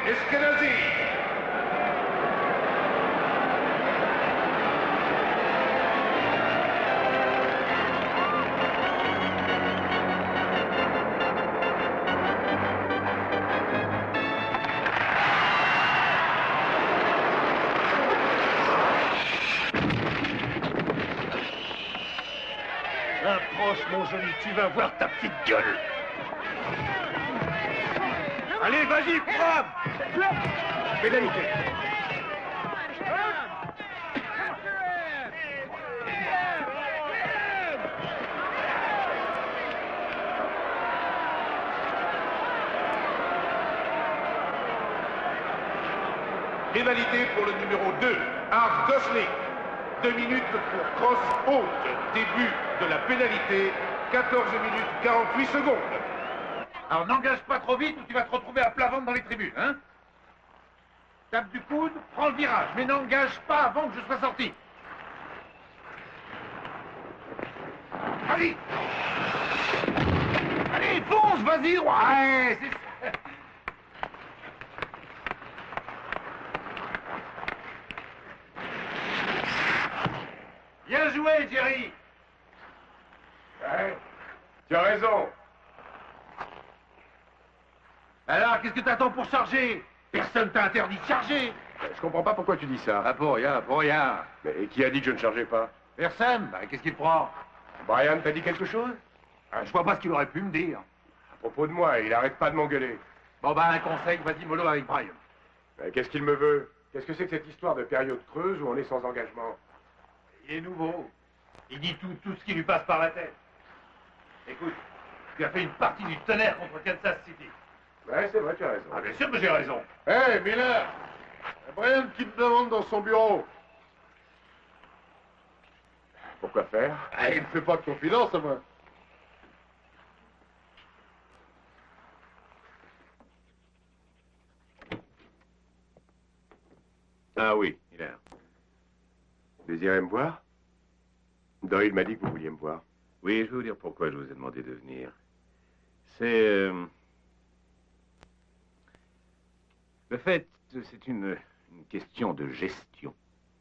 Eskenazi. Approche, mon joli, tu vas voir ta petite gueule. Allez, vas-y, frappe. Pénalité. Pénalité pour le numéro 2, Art Gosling. 2 minutes pour cross haute. Début de la pénalité, 14 minutes 48 secondes. Alors n'engage pas trop vite ou tu vas te retrouver à plat ventre dans les tribunes, hein? Tape du coude, prends le virage, mais n'engage pas avant que je sois sorti. Allez! Allez, fonce, vas-y, ouais, c'est ça. Bien joué, Jerry. Ouais, tu as raison. Alors, qu'est-ce que t'attends pour charger? Personne t'a interdit de charger. Je comprends pas pourquoi tu dis ça. Ah, pour rien, pour rien. Mais qui a dit que je ne chargeais pas? Personne? Bah, qu'est-ce qu'il te prend? Brian t'a dit quelque chose? Je vois pas ce qu'il aurait pu me dire. À propos de moi, il arrête pas de m'engueuler. Bon, bah, un conseil, vas-y, mollo avec Brian. Mais qu'est-ce qu'il me veut? Qu'est-ce que c'est que cette histoire de période creuse où on est sans engagement? Il est nouveau. Il dit tout ce qui lui passe par la tête. Écoute, tu as fait une partie du tonnerre contre Kansas City. Ouais, c'est vrai, tu as raison. Ah, bien sûr que j'ai raison. Hé, Miller! Brian qui te demande dans son bureau. Pourquoi faire? Ah, il me fait pas de confidence, à moi. Ah oui, il est là. Vous désirez me voir? Doyle m'a dit que vous vouliez me voir. Oui, je vais vous dire pourquoi je vous ai demandé de venir. Le fait, c'est une question de gestion.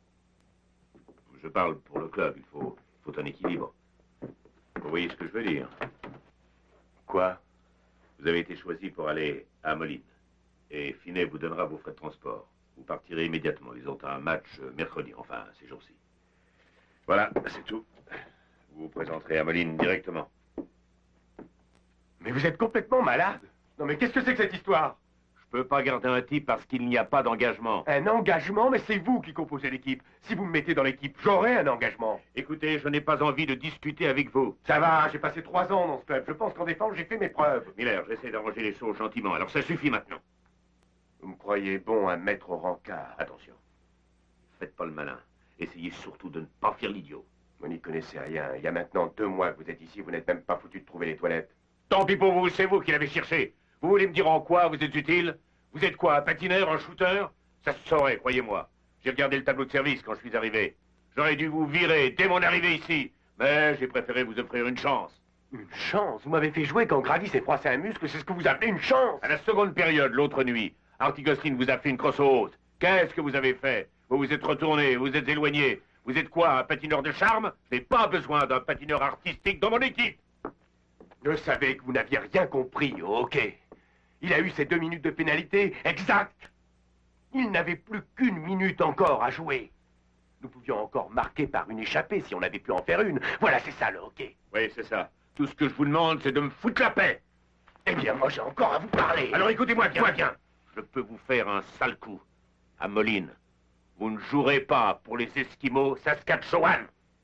Je parle pour le club, il faut un équilibre. Vous voyez ce que je veux dire? Quoi? Vous avez été choisi pour aller à Moline. Et Finet vous donnera vos frais de transport. Vous partirez immédiatement. Ils ont un match mercredi, enfin, ces jours-ci. Voilà, c'est tout. Vous vous présenterez à Moline directement. Mais vous êtes complètement malade. Non mais qu'est-ce que c'est que cette histoire? Je peux pas garder un type parce qu'il n'y a pas d'engagement. Un engagement? Mais c'est vous qui composez l'équipe. Si vous me mettez dans l'équipe, j'aurai un engagement. Écoutez, je n'ai pas envie de discuter avec vous. Ça va, j'ai passé 3 ans dans ce club. Je pense qu'en défense, j'ai fait mes preuves. Miller, j'essaie d'arranger les choses gentiment. Alors ça suffit maintenant. Vous me croyez bon à me mettre au rencard? Attention. Faites pas le malin. Essayez surtout de ne pas faire l'idiot. Vous n'y connaissez rien. Il y a maintenant 2 mois que vous êtes ici. Vous n'êtes même pas foutu de trouver les toilettes. Tant pis pour vous, c'est vous qui l'avez cherché. Vous voulez me dire en quoi vous êtes utile? Vous êtes quoi, un patineur, un shooter? Ça se saurait, croyez-moi. J'ai regardé le tableau de service quand je suis arrivé. J'aurais dû vous virer dès mon arrivée ici. Mais j'ai préféré vous offrir une chance. Une chance? Vous m'avez fait jouer quand Gravis s'est froissé un muscle. C'est ce que vous appelez une chance? À la seconde période, l'autre nuit, Artie Gosling vous a fait une crosse haute. Qu'est-ce que vous avez fait? Vous vous êtes retourné, vous êtes éloigné. Vous êtes quoi, un patineur de charme? Je n'ai pas besoin d'un patineur artistique dans mon équipe. Je savais que vous n'aviez rien compris au hockey. Il a eu ses 2 minutes de pénalité, exact. Il n'avait plus qu'1 minute encore à jouer. Nous pouvions encore marquer par une échappée si on avait pu en faire une. Voilà, c'est ça le hockey. Oui, c'est ça. Tout ce que je vous demande, c'est de me foutre la paix. Eh bien, moi, j'ai encore à vous parler. Alors écoutez-moi bien. Je peux vous faire un sale coup. À Moline, vous ne jouerez pas pour les Esquimaux Saskatchewan.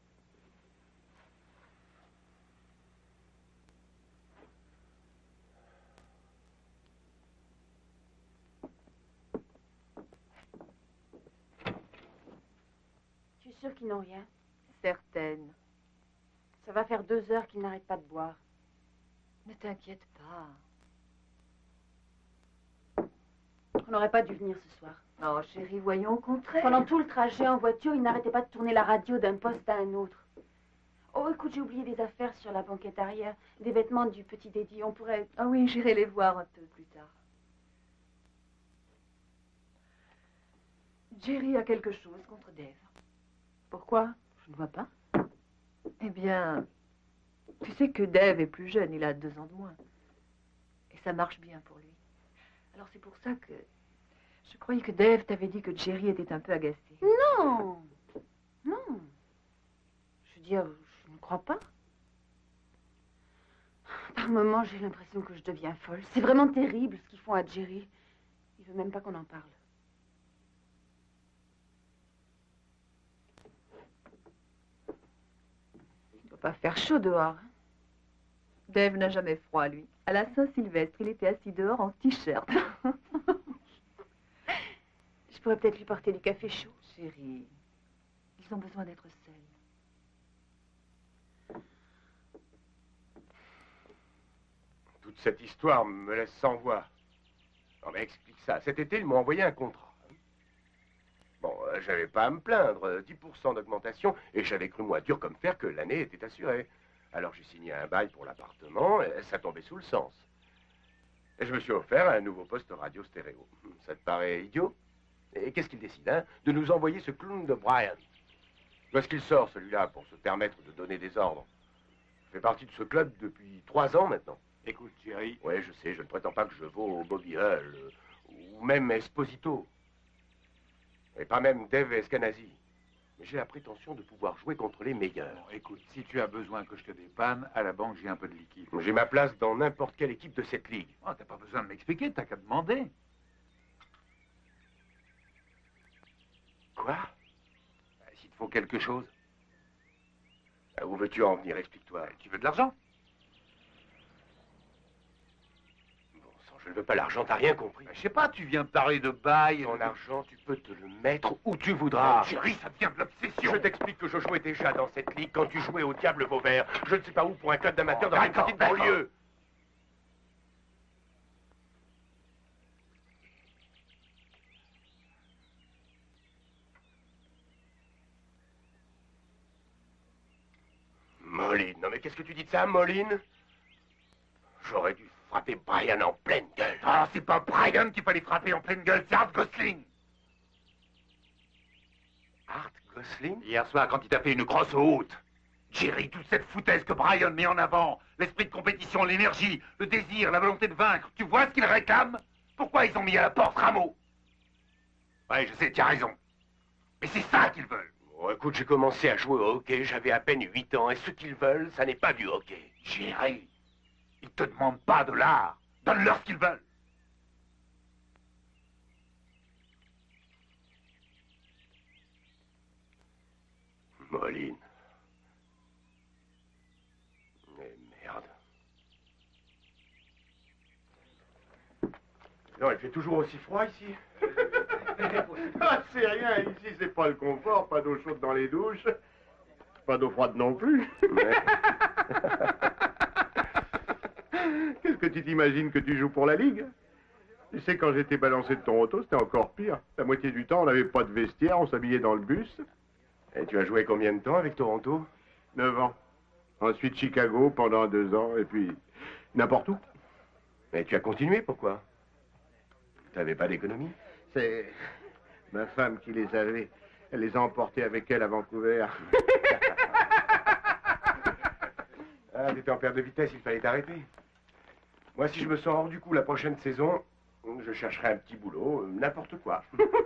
Tu es sûre qu'ils n'ont rien? Certaine. Ça va faire 2 heures qu'ils n'arrêtent pas de boire. Ne t'inquiète pas. On n'aurait pas dû venir ce soir. Oh, chérie, voyons au contraire. Pendant tout le trajet en voiture, ils n'arrêtaient pas de tourner la radio d'un poste à un autre. Oh, écoute, j'ai oublié des affaires sur la banquette arrière, des vêtements du petit Dédi. On pourrait... Ah oui, j'irai les voir un peu plus tard. Jerry a quelque chose contre Dave. Pourquoi? Je ne vois pas. Eh bien, tu sais que Dave est plus jeune, il a 2 ans de moins. Et ça marche bien pour lui. Alors c'est pour ça que je croyais que Dave t'avait dit que Jerry était un peu agacé. Non. Non. Je veux dire, je ne crois pas. Par moments, j'ai l'impression que je deviens folle. C'est vraiment terrible ce qu'ils font à Jerry. Il veut même pas qu'on en parle. Il ne doit pas faire chaud dehors. Hein. Dave n'a jamais froid, lui. À la Saint-Sylvestre, il était assis dehors en t-shirt. Je pourrais peut-être lui porter du café chaud. Chérie, ils ont besoin d'être seuls. Toute cette histoire me laisse sans voix. Non mais explique ça. Cet été, ils m'ont envoyé un contrat. Bon, j'avais pas à me plaindre. 10% d'augmentation, et j'avais cru, moi, dur comme fer, que l'année était assurée. Alors j'ai signé un bail pour l'appartement, et ça tombait sous le sens. Et je me suis offert un nouveau poste radio stéréo. Ça te paraît idiot? Et qu'est-ce qu'il décide, hein? De nous envoyer ce clown de Brian. Où est-ce qu'il sort, celui-là, pour se permettre de donner des ordres? Je fais partie de ce club depuis 3 ans maintenant. Écoute, Jerry. Ouais, je sais, je ne prétends pas que je vaux au Bobby Hull, ou même Esposito. Et pas même Dave Eskenazi. Mais j'ai la prétention de pouvoir jouer contre les meilleurs. Bon, écoute, si tu as besoin que je te dépanne, à la banque, j'ai un peu de liquide. J'ai ma place dans n'importe quelle équipe de cette ligue. Oh, t'as pas besoin de m'expliquer, t'as qu'à demander. Quoi? S'il te faut quelque chose. Où veux-tu en venir? Explique-toi. Tu veux de l'argent? Bon sang, je ne veux pas l'argent, t'as rien compris. Je sais pas, tu viens me parler de bail. Ton argent, tu peux te le mettre où tu voudras. Jerry, ça devient de l'obsession. Je t'explique que je jouais déjà dans cette ligue quand tu jouais au Diable Vauvert. Je ne sais pas où pour un club d'amateurs dans une petite banlieue. Moline, non mais qu'est-ce que tu dis de ça, Moline? J'aurais dû frapper Brian en pleine gueule. Ah, c'est pas Brian qu'il fallait frapper en pleine gueule, c'est Art Gosling. Art Gosling? Hier soir, quand il t'a fait une grosse haute. Jerry, toute cette foutaise que Brian met en avant, l'esprit de compétition, l'énergie, le désir, la volonté de vaincre, tu vois ce qu'ils réclament? Pourquoi ils ont mis à la porte Rameau? Ouais, je sais, tu as raison. Mais c'est ça qu'ils veulent. Oh, écoute, j'ai commencé à jouer au hockey, j'avais à peine 8 ans, et ce qu'ils veulent, ça n'est pas du hockey. Jerry, ils te demandent pas de l'art. Donne-leur ce qu'ils veulent. Moline. Mais merde. Non, il fait toujours aussi froid ici. Ah, c'est rien, ici c'est pas le confort, pas d'eau chaude dans les douches, pas d'eau froide non plus. Ouais. Qu'est-ce que tu t'imagines que tu joues pour la Ligue? Tu sais, quand j'étais balancé de Toronto, c'était encore pire. La moitié du temps, on n'avait pas de vestiaire, on s'habillait dans le bus. Et tu as joué combien de temps avec Toronto? 9 ans. Ensuite Chicago pendant 2 ans, et puis n'importe où. Mais tu as continué, pourquoi? Tu n'avais pas d'économie? C'est ma femme qui les avait. Elle les a emportés avec elle à Vancouver. Ah, t'étais en perte de vitesse, il fallait t'arrêter. Moi, si je me sens hors du coup la prochaine saison, je chercherai un petit boulot, n'importe quoi.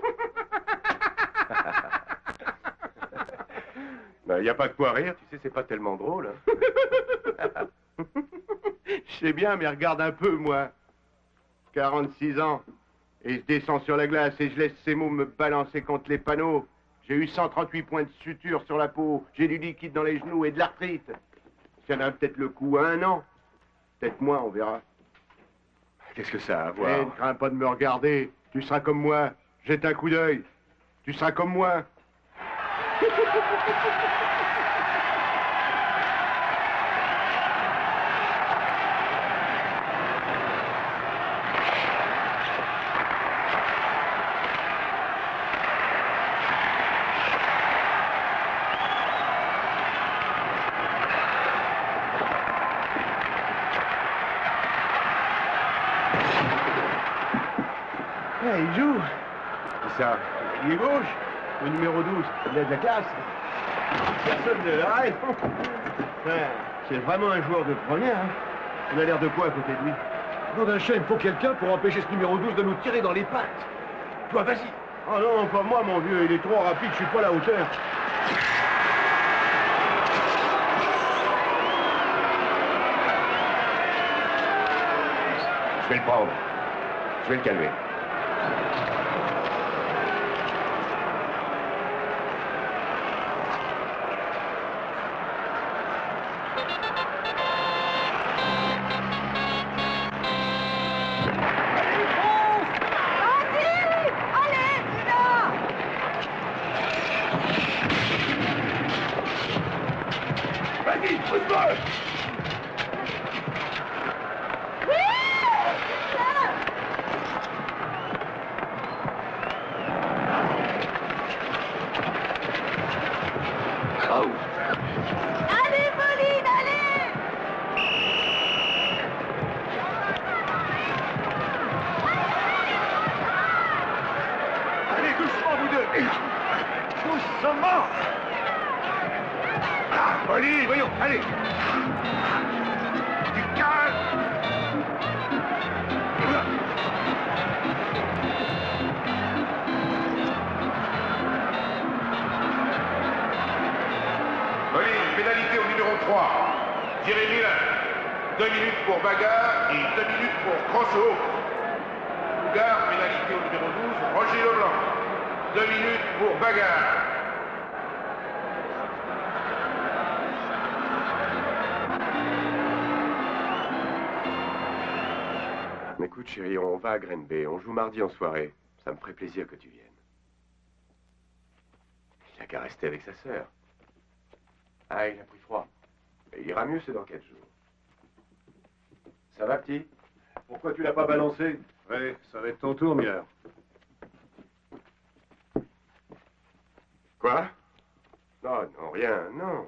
Il n'y a pas de quoi rire, tu sais, c'est pas tellement drôle. Hein. Je sais bien, mais regarde un peu, moi. 46 ans. Et je descends sur la glace et je laisse ces mots me balancer contre les panneaux. J'ai eu 138 points de suture sur la peau. J'ai du liquide dans les genoux et de l'arthrite. Ça tiendra peut-être le coup à 1 an. Peut-être moins, on verra. Qu'est-ce que ça a à Eh, voir? ne crains pas de me regarder. Tu seras comme moi. Jette un coup d'œil. Tu seras comme moi. Il joue. Qui ça? Il est gauche. Le numéro 12, il a de la classe. Personne ne l'arrête. Ouais, c'est vraiment un joueur de première. Hein. Il a l'air de quoi à côté de lui? Nom d'un chien, il faut quelqu'un pour empêcher ce numéro 12 de nous tirer dans les pattes. Toi, vas-y. Oh non, pas moi, mon vieux. Il est trop rapide, je suis pas à la hauteur. Je vais le prendre. Je vais le calmer. Vas-y, pousse-moi! Allez, Pauline, allez! Allez, doucement, vous deux! Doucement! Ah, Pauline, voyons, allez! Du calme! Pauline, pénalité au numéro 3. Thierry Miller. 2 minutes pour bagarre et 2 minutes pour crosse haut. Bougard, pénalité au numéro 12. Roger Leblanc. 2 minutes pour bagarre. Écoute, chérie, on va à Green Bay. On joue mardi en soirée. Ça me ferait plaisir que tu viennes. Il a qu'à rester avec sa sœur. Ah, il a pris froid. Mais il ira mieux, c'est dans 4 jours. Ça va, petit? Pourquoi tu l'as pas balancé? Ouais, ça va être ton tour, Miller. Quoi? Non, non, rien, non.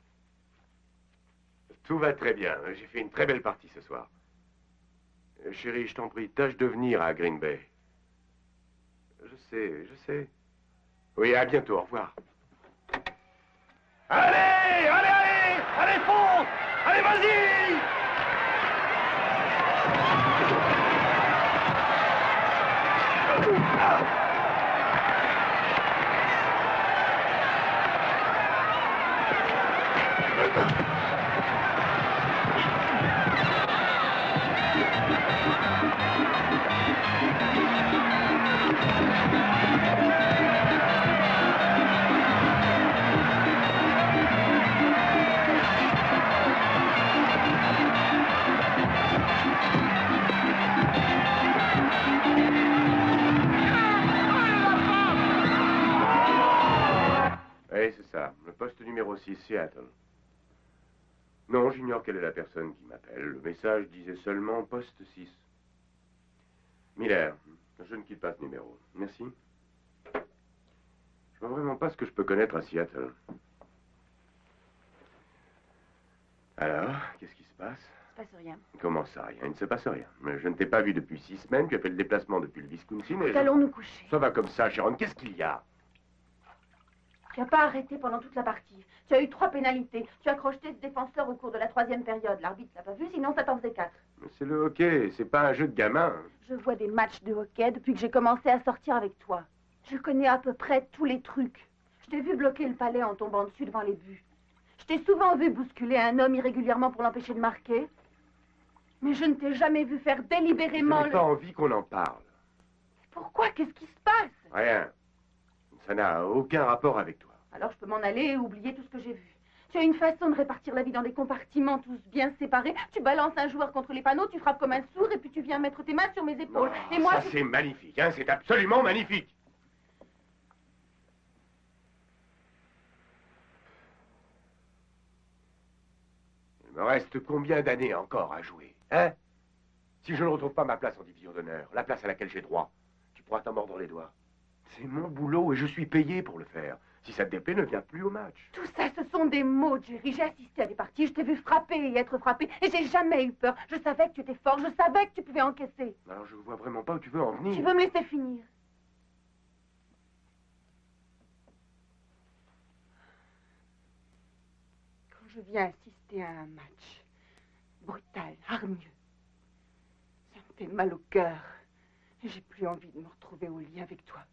Tout va très bien. J'ai fait une très belle partie ce soir. Chérie, je t'en prie, tâche de venir à Green Bay. Je sais, je sais. Oui, à bientôt, au revoir. Allez, allez, allez! Allez, fonce! Allez, vas-y! Oui, c'est ça. Le poste numéro 6, Seattle. Non, j'ignore quelle est la personne qui m'appelle. Le message disait seulement poste 6. Miller, je ne quitte pas ce numéro. Merci. Je vois vraiment pas ce que je peux connaître à Seattle. Alors, qu'est-ce qui se passe? Il se passe rien. Comment ça, rien? Il ne se passe rien. Mais je ne t'ai pas vu depuis 6 semaines. Tu as fait le déplacement depuis le Wisconsin et Allons nous coucher. Ça va comme ça, Sharon. Qu'est-ce qu'il y a? Tu n'as pas arrêté pendant toute la partie. Tu as eu 3 pénalités. Tu as crocheté ce défenseur au cours de la 3e période. L'arbitre l'a pas vu, sinon ça t'en faisait 4. Mais c'est le hockey, c'est pas un jeu de gamin. Je vois des matchs de hockey depuis que j'ai commencé à sortir avec toi. Je connais à peu près tous les trucs. Je t'ai vu bloquer le palais en tombant dessus devant les buts. Je t'ai souvent vu bousculer un homme irrégulièrement pour l'empêcher de marquer. Mais je ne t'ai jamais vu faire Je délibérément... n'ai pas envie qu'on en parle. Pourquoi? Qu'est-ce qui se passe? Rien. Ça n'a aucun rapport avec toi. Alors je peux m'en aller et oublier tout ce que j'ai vu. Tu as une façon de répartir la vie dans des compartiments tous bien séparés. Tu balances un joueur contre les panneaux, tu frappes comme un sourd et puis tu viens mettre tes mains sur mes épaules. Oh, et moi, ça, c'est magnifique, hein, c'est absolument magnifique. Il me reste combien d'années encore à jouer, hein? Si je ne retrouve pas ma place en division d'honneur, la place à laquelle j'ai droit, tu pourras t'en mordre les doigts. C'est mon boulot et je suis payé pour le faire. Si ça te déplaît, ne viens plus au match. tout ça, ce sont des mots, Jerry. J'ai assisté à des parties, je t'ai vu frapper et être frappé, et j'ai jamais eu peur. Je savais que tu étais fort, je savais que tu pouvais encaisser. Alors je vois vraiment pas où tu veux en venir. Tu veux me laisser finir? je viens assister à un match brutal, hargneux. Ça me fait mal au cœur. Et j'ai plus envie de me retrouver au lit avec toi.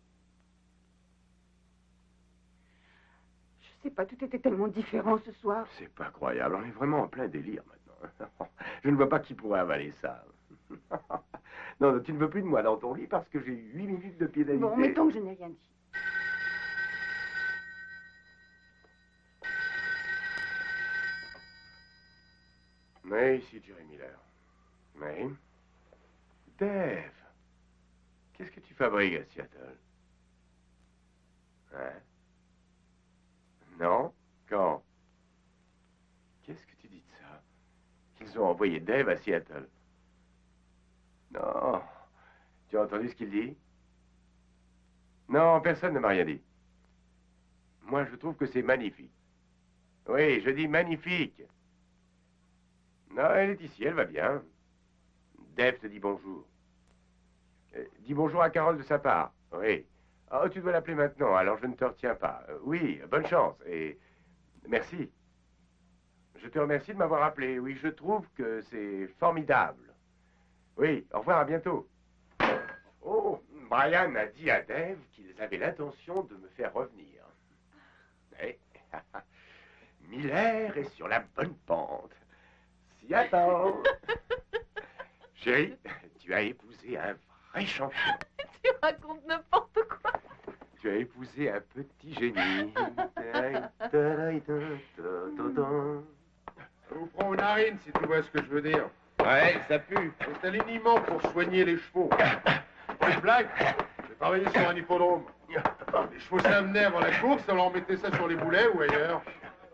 Je sais pas, tout était tellement différent ce soir. C'est pas croyable, on est vraiment en plein délire maintenant. Je ne vois pas qui pourrait avaler ça. Non, tu ne veux plus de moi dans ton lit parce que j'ai eu 8 minutes de pénalité. Bon, mettons que je n'ai rien dit. Mais ici, Jerry Miller. Mais... Dave, qu'est-ce que tu fabriques à Seattle? Hein? Non? Quand? Qu'est-ce que tu dis de ça? Qu'ils ont envoyé Dave à Seattle? Non. Tu as entendu ce qu'il dit? Non, personne ne m'a rien dit. Moi, je trouve que c'est magnifique. Oui, je dis magnifique. Non, elle est ici, elle va bien. Dave te dit bonjour. Dis bonjour à Carole de sa part. Oui. Oh, tu dois l'appeler maintenant, alors je ne te retiens pas. Oui, bonne chance et merci. Je te remercie de m'avoir appelé. Oui, je trouve que c'est formidable. Oui, au revoir, à bientôt. Oh, Brian a dit à Dave qu'ils avaient l'intention de me faire revenir. Oui. Miller est sur la bonne pente. S'y attend. Chérie, tu as épousé un vrai champion. Tu racontes n'importe quoi. Tu as épousé un petit génie. Ça vous prend aux narines, si tu vois ce que je veux dire. Ouais, ça pue. C'est un liniment pour soigner les chevaux. Pas de blague. J'ai travaillé sur un hippodrome. Les chevaux s'amenaient avant la course, on leur mettait ça sur les boulets ou ailleurs.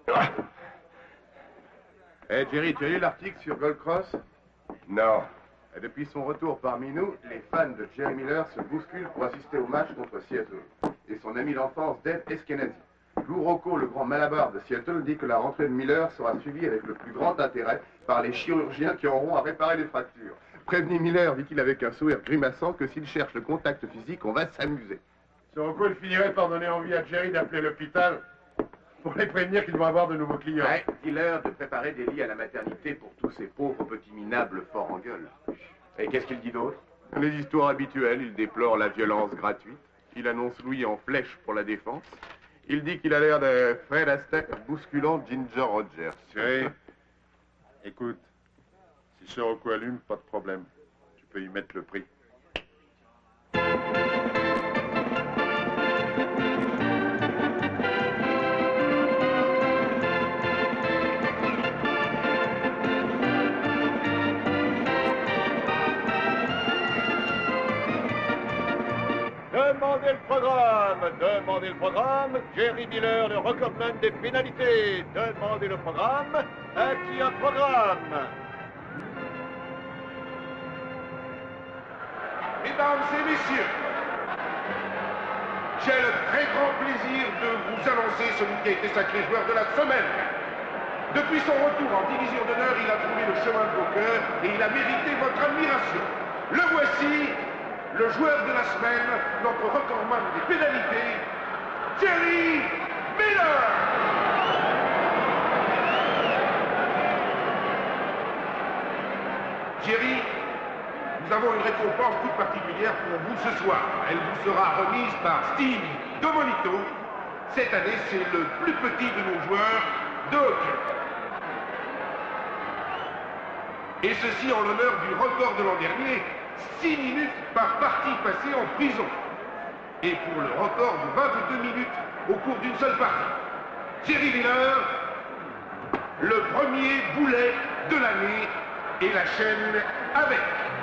Eh, Jerry, tu as lu l'article sur Gold Cross? Non. Et depuis son retour parmi nous, les fans de Jerry Miller se bousculent pour assister au match contre Seattle. Et son ami d'enfance, Dave Eskenazi. Lou Rocco, le grand malabar de Seattle, dit que la rentrée de Miller sera suivie avec le plus grand intérêt par les chirurgiens qui auront à réparer les fractures. Prévenu Miller dit qu'il avec un sourire grimaçant que s'il cherche le contact physique, on va s'amuser. Ce Rocco, il finirait par donner envie à Jerry d'appeler l'hôpital pour les prévenir qu'ils vont avoir de nouveaux clients. Ouais, dis-leur de préparer des lits à la maternité pour tous ces pauvres petits minables forts en gueule. Et qu'est-ce qu'il dit d'autre? Les histoires habituelles, il déplore la violence gratuite. Il annonce Louis en flèche pour la défense. Il dit qu'il a l'air de Fred Astaire bousculant Ginger Rogers. Chérie, écoute, si ce Rocco allume, pas de problème. Tu peux y mettre le prix. Demandez le programme, Jerry Miller, le recordman des pénalités. Demandez le programme, à qui un programme? Mesdames et messieurs, j'ai le très grand plaisir de vous annoncer celui qui a été sacré joueur de la semaine. Depuis son retour en division d'honneur, il a trouvé le chemin de vos cœurs et il a mérité votre admiration. Le voici, le joueur de la semaine, notre recordman des pénalités, Jerry Miller. Jerry, nous avons une récompense toute particulière pour vous ce soir. Elle vous sera remise par Steve Domonito. Cette année, c'est le plus petit de nos joueurs de hockey. Et ceci en l'honneur du record de l'an dernier, 6 minutes par partie passée en prison. Et pour le record de 22 minutes au cours d'une seule partie. Jerry Miller, le premier boulet de l'année et la chaîne avec.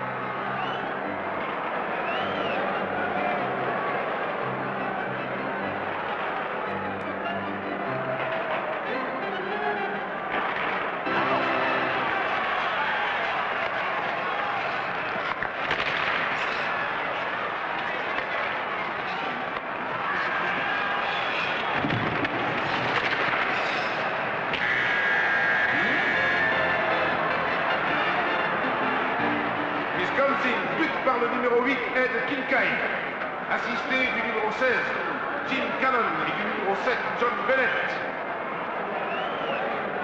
Par le numéro 8, Ed Kincaid, assisté du numéro 16, Jim Cannon, et du numéro 7, John Bennett.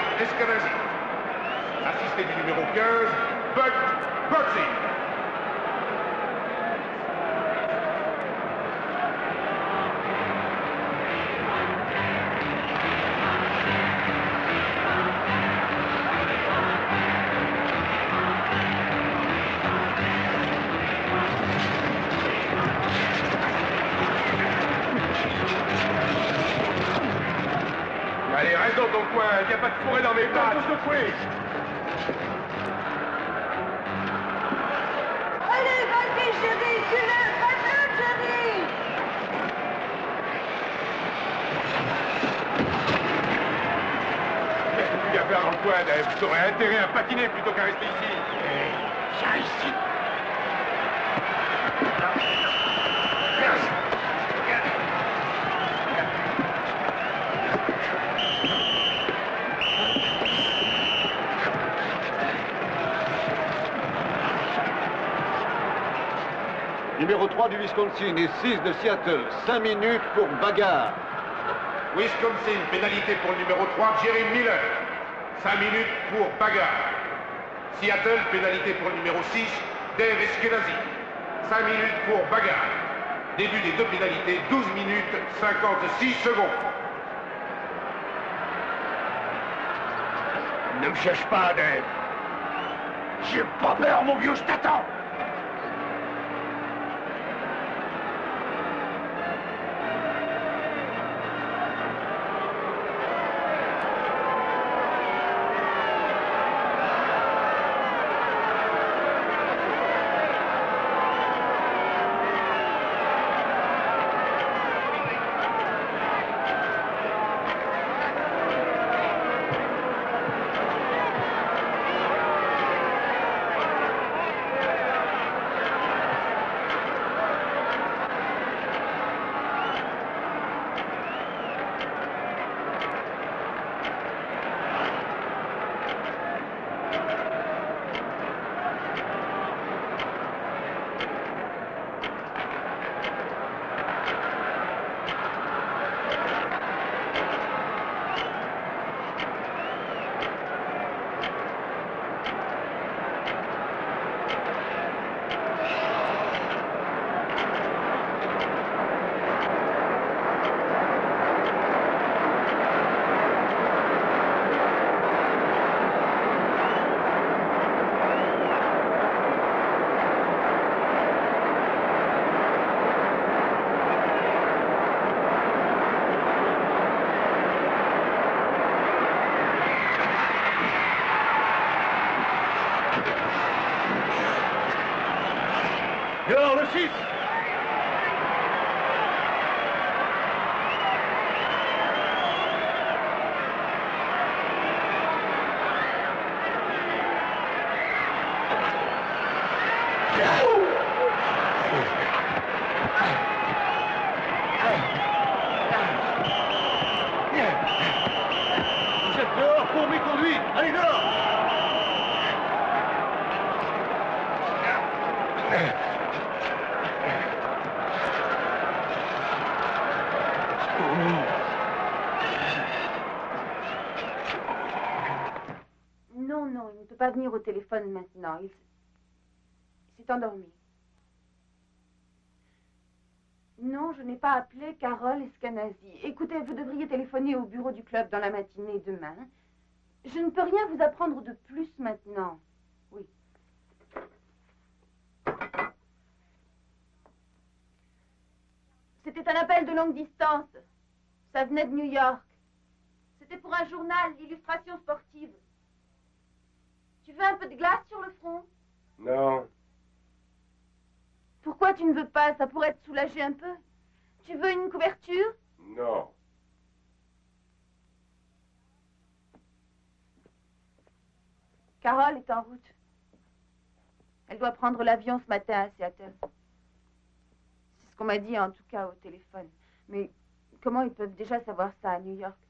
Eskenazi. Assisté du numéro 15, Buck Bugsy. Allez, reste dans ton coin, viens pas te fourrer dans mes pattes. Allez, vas-y, chérie, tu l'as, vas-y, chérie. Qu'est-ce que tu viens faire dans le coin, Dave? Tu aurais intérêt à patiner plutôt qu'à rester ici. Viens ici. Numéro 3 du Wisconsin et 6 de Seattle. 5 minutes pour bagarre. Wisconsin, pénalité pour le numéro 3, Jerry Miller. 5 minutes pour bagarre. Seattle, pénalité pour le numéro 6, Dave Eskenazi. 5 minutes pour bagarre. Début des deux pénalités, 12 minutes 56 secondes. Ne me cherche pas, Dave. J'ai pas peur, mon vieux, je t'attends. Dehors le 6. Vous êtes dehors pour mes conduits. Allez dehors. Non, non, il ne peut pas venir au téléphone maintenant. Il s'est endormi. Non, je n'ai pas appelé Carole Eskenazi. Écoutez, vous devriez téléphoner au bureau du club dans la matinée demain. Je ne peux rien vous apprendre de plus maintenant. Oui. C'était un appel de longue distance. Ça venait de New York. C'était pour un journal, l'illustration sportive. Tu veux un peu de glace sur le front? Non. Pourquoi tu ne veux pas? Ça pourrait te soulager un peu. Tu veux une couverture? Non. Carole est en route. Elle doit prendre l'avion ce matin à Seattle. C'est ce qu'on m'a dit en tout cas au téléphone. Mais comment ils peuvent déjà savoir ça à New York?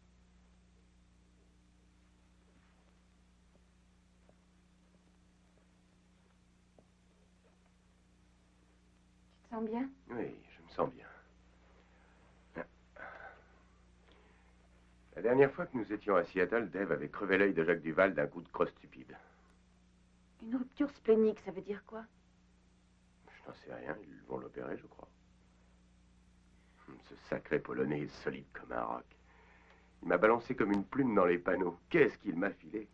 Tu te sens bien? Oui, je me sens bien. La dernière fois que nous étions à Seattle, Dave avait crevé l'œil de Jacques Duval d'un coup de crosse stupide. Une rupture splénique, ça veut dire quoi? Je n'en sais rien, ils vont l'opérer, je crois. Ce sacré Polonais est solide comme un roc. Il m'a balancé comme une plume dans les panneaux. Qu'est-ce qu'il m'a filé?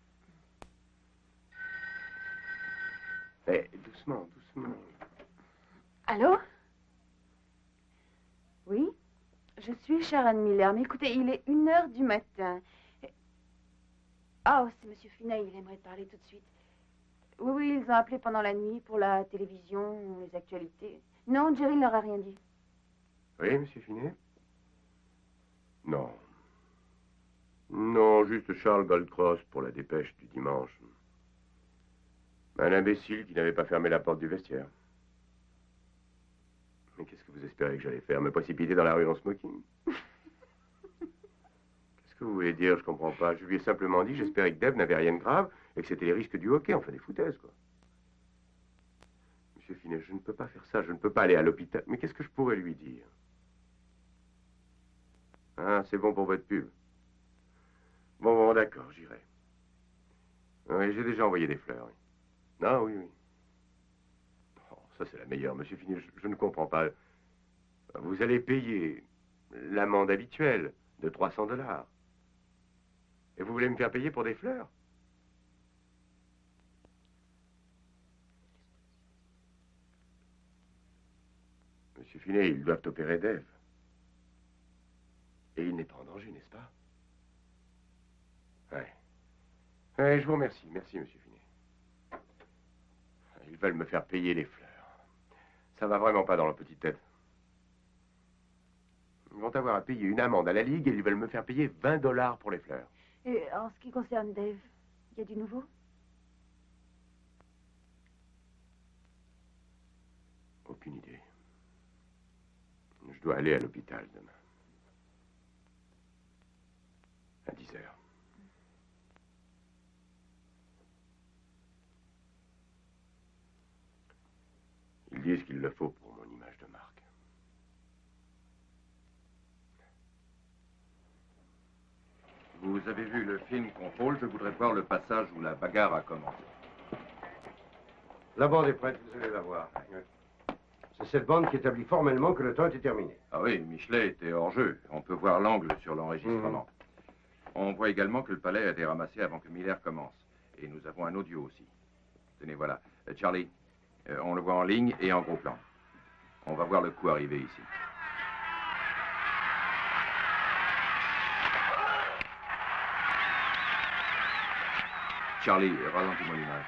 Eh, doucement, doucement. Allô? Oui? Je suis Sharon Miller, mais écoutez, il est 1h du matin. Ah, c'est Monsieur Finet, il aimerait te parler tout de suite. Oui, oui, ils ont appelé pendant la nuit pour la télévision, les actualités. Non, Jerry ne leur a rien dit. Oui, Monsieur Finet? Non. Non, juste Charles Goldcross pour la dépêche du dimanche. Un imbécile qui n'avait pas fermé la porte du vestiaire. Mais qu'est-ce que vous espérez que j'allais faire? Me précipiter dans la rue en smoking? Qu'est-ce que vous voulez dire? Je comprends pas. Je lui ai simplement dit, j'espérais que Dave n'avait rien de grave et que c'était les risques du hockey, enfin des foutaises, quoi. Monsieur Finet, je ne peux pas faire ça, je ne peux pas aller à l'hôpital. Mais qu'est-ce que je pourrais lui dire? Ah, c'est bon pour votre pub. Bon, d'accord, j'irai. Oui, j'ai déjà envoyé des fleurs, oui. Ah, oui, oui. Oh, ça, c'est la meilleure, Monsieur Finet, je ne comprends pas. Vous allez payer l'amende habituelle de 300 $. Et vous voulez me faire payer pour des fleurs? Monsieur Finet, ils doivent opérer Dave. Et il n'est pas en danger, n'est-ce pas? Ouais. Ouais, je vous remercie. Merci, Monsieur Finet. Ils veulent me faire payer les fleurs. Ça va vraiment pas dans leur petite tête. Ils vont avoir à payer une amende à la Ligue et ils veulent me faire payer 20 $ pour les fleurs. Et en ce qui concerne Dave, il y a du nouveau? Aucune idée. Je dois aller à l'hôpital demain. À 10 h. Ils disent qu'il le faut pour mon image de marque. Vous avez vu le film Contrôle, je voudrais voir le passage où la bagarre a commencé. La bande est prête, vous allez la voir. C'est cette bande qui établit formellement que le temps était terminé. Ah oui, Michelet était hors jeu. On peut voir l'angle sur l'enregistrement. On voit également que le palais a été ramassé avant que Miller commence. Et nous avons un audio aussi. Tenez, voilà. Charlie, on le voit en ligne et en gros plan. On va voir le coup arriver ici. Charlie, ralentis-moi l'image.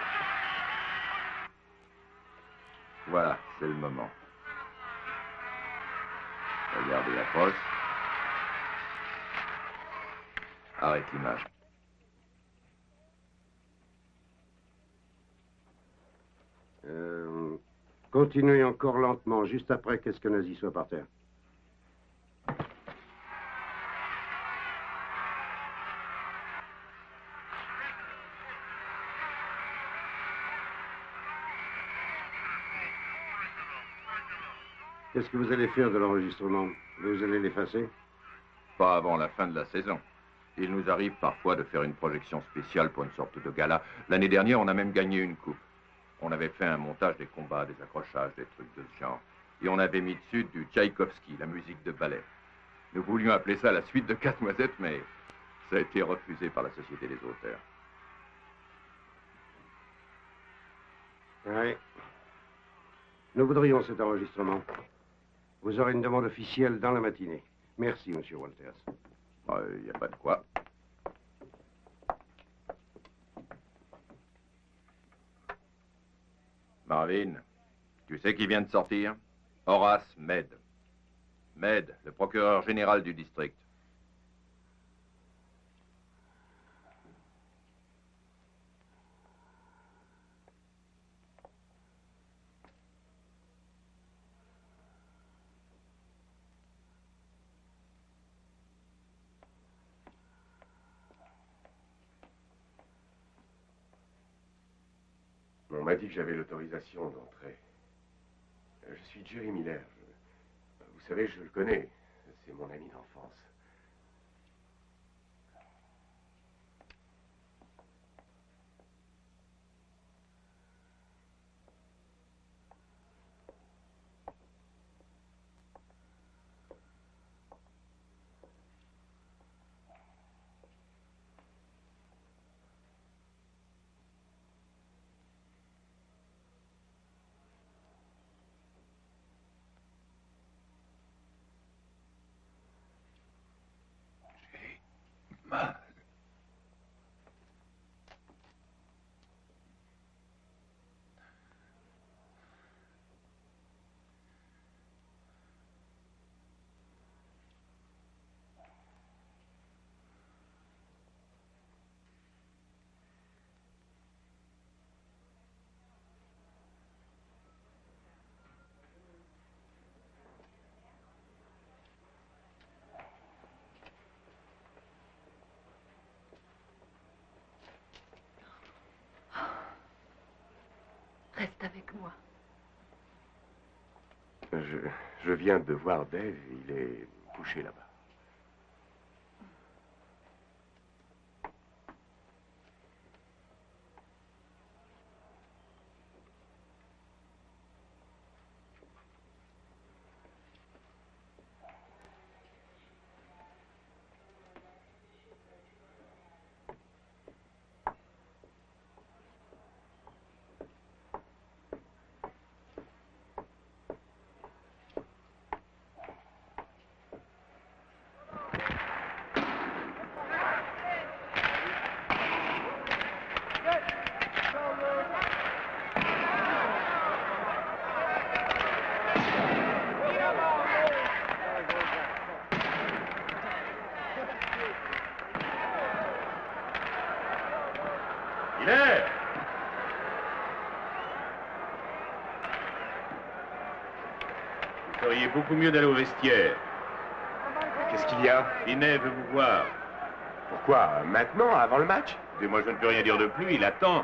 Voilà, c'est le moment. Regardez la poche. Arrête l'image. Continuez encore lentement, juste après qu'Eskenazi soit par terre. Qu'est-ce que vous allez faire de l'enregistrement? Vous allez l'effacer? Pas avant la fin de la saison. Il nous arrive parfois de faire une projection spéciale pour une sorte de gala. L'année dernière, on a même gagné une coupe. On avait fait un montage des combats, des accrochages, des trucs de ce genre. Et on avait mis dessus du Tchaïkovski, la musique de ballet. Nous voulions appeler ça la suite de Casse-Noisette, mais ça a été refusé par la Société des auteurs. Oui. Nous voudrions cet enregistrement. Vous aurez une demande officielle dans la matinée. Merci, Monsieur Walters. Il n'y a pas de quoi. Marvin, tu sais qui vient de sortir? Horace Mead. Mead, le procureur général du district. On m'a dit que j'avais l'autorisation d'entrer. Je suis Jerry Miller. Vous savez, je le connais. C'est mon ami d'enfance. Reste avec moi. Je viens de voir Dave, il est couché là-bas. Il est! Vous feriez beaucoup mieux d'aller au vestiaire. Qu'est-ce qu'il y a? Finet veut vous voir. Pourquoi? Maintenant, avant le match? Et moi, je ne peux rien dire de plus, il attend.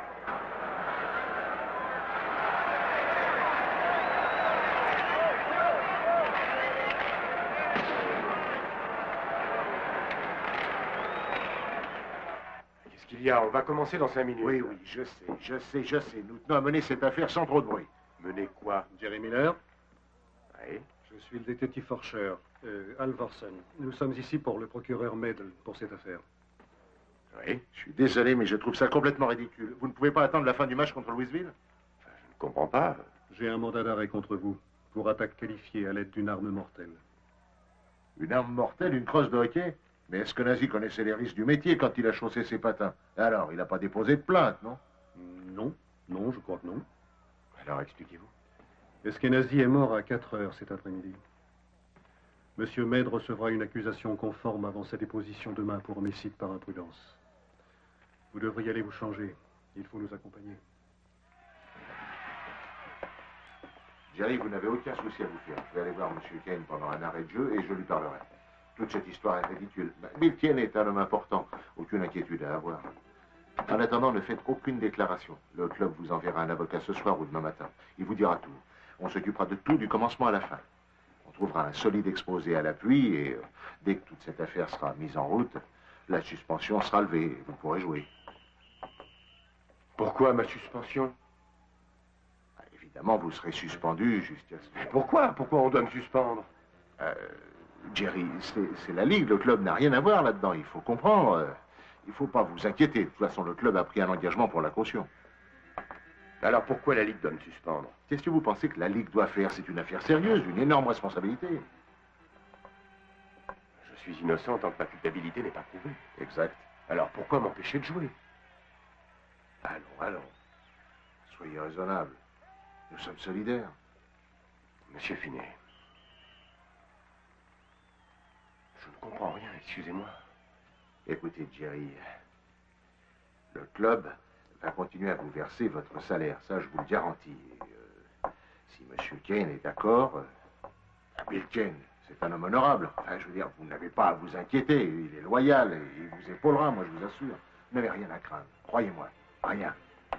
Qu'est-ce qu'il y a? On va commencer dans 5 minutes. Oui, oui, je sais. Nous tenons à mener cette affaire sans trop de bruit. Mener quoi? Jerry Miller, Oui. je suis le détective Forscher, Alvorsen. Nous sommes ici pour le procureur Medel pour cette affaire. Oui. Je suis désolé, mais je trouve ça complètement ridicule. Vous ne pouville pas attendre la fin du match contre Louisville? Je ne comprends pas. J'ai un mandat d'arrêt contre vous pour attaque qualifiée à l'aide d'une arme mortelle. Une arme mortelle, une crosse de hockey? Mais est-ce que Nazi connaissait les risques du métier quand il a chaussé ses patins? Alors, il n'a pas déposé de plainte, non? Non, je crois que non. Alors, expliquez-vous. Eskenazi est mort à 4 heures cet après-midi. Monsieur Med recevra une accusation conforme avant sa déposition demain pour homicide par imprudence. Vous devriez aller vous changer. Il faut nous accompagner. Jerry, vous n'avez aucun souci à vous faire. Je vais aller voir M. Kane pendant un arrêt de jeu et je lui parlerai. Toute cette histoire est ridicule. Bill Kane est un homme important. Aucune inquiétude à avoir. En attendant, ne faites aucune déclaration. Le club vous enverra un avocat ce soir ou demain matin. Il vous dira tout. On s'occupera de tout du commencement à la fin. On trouvera un solide exposé à l'appui et dès que toute cette affaire sera mise en route, la suspension sera levée et vous pourrez jouer. Pourquoi ma suspension? Évidemment, vous serez suspendu jusqu'à ce... Mais pourquoi? Pourquoi on doit me suspendre? Jerry, c'est la Ligue. Le club n'a rien à voir là-dedans. Il faut comprendre. Il ne faut pas vous inquiéter. De toute façon, le club a pris un engagement pour la caution. Alors pourquoi la Ligue doit me suspendre? Qu'est-ce que vous pensez que la Ligue doit faire? C'est une affaire sérieuse, une énorme responsabilité. Je suis innocent tant que ma culpabilité n'est pas prouvée. Exact. Alors pourquoi m'empêcher de jouer? Allons. Soyez raisonnable. Nous sommes solidaires. Monsieur Finet. Je ne comprends rien, excusez-moi. Écoutez, Jerry, le club va continuer à vous verser votre salaire, ça je vous le garantis. Si M. Kane est d'accord, Bill Kane, c'est un homme honorable. Enfin, je veux dire, vous n'avez pas à vous inquiéter, il est loyal et il vous épaulera, moi je vous assure. Vous n'avez rien à craindre, croyez-moi, rien.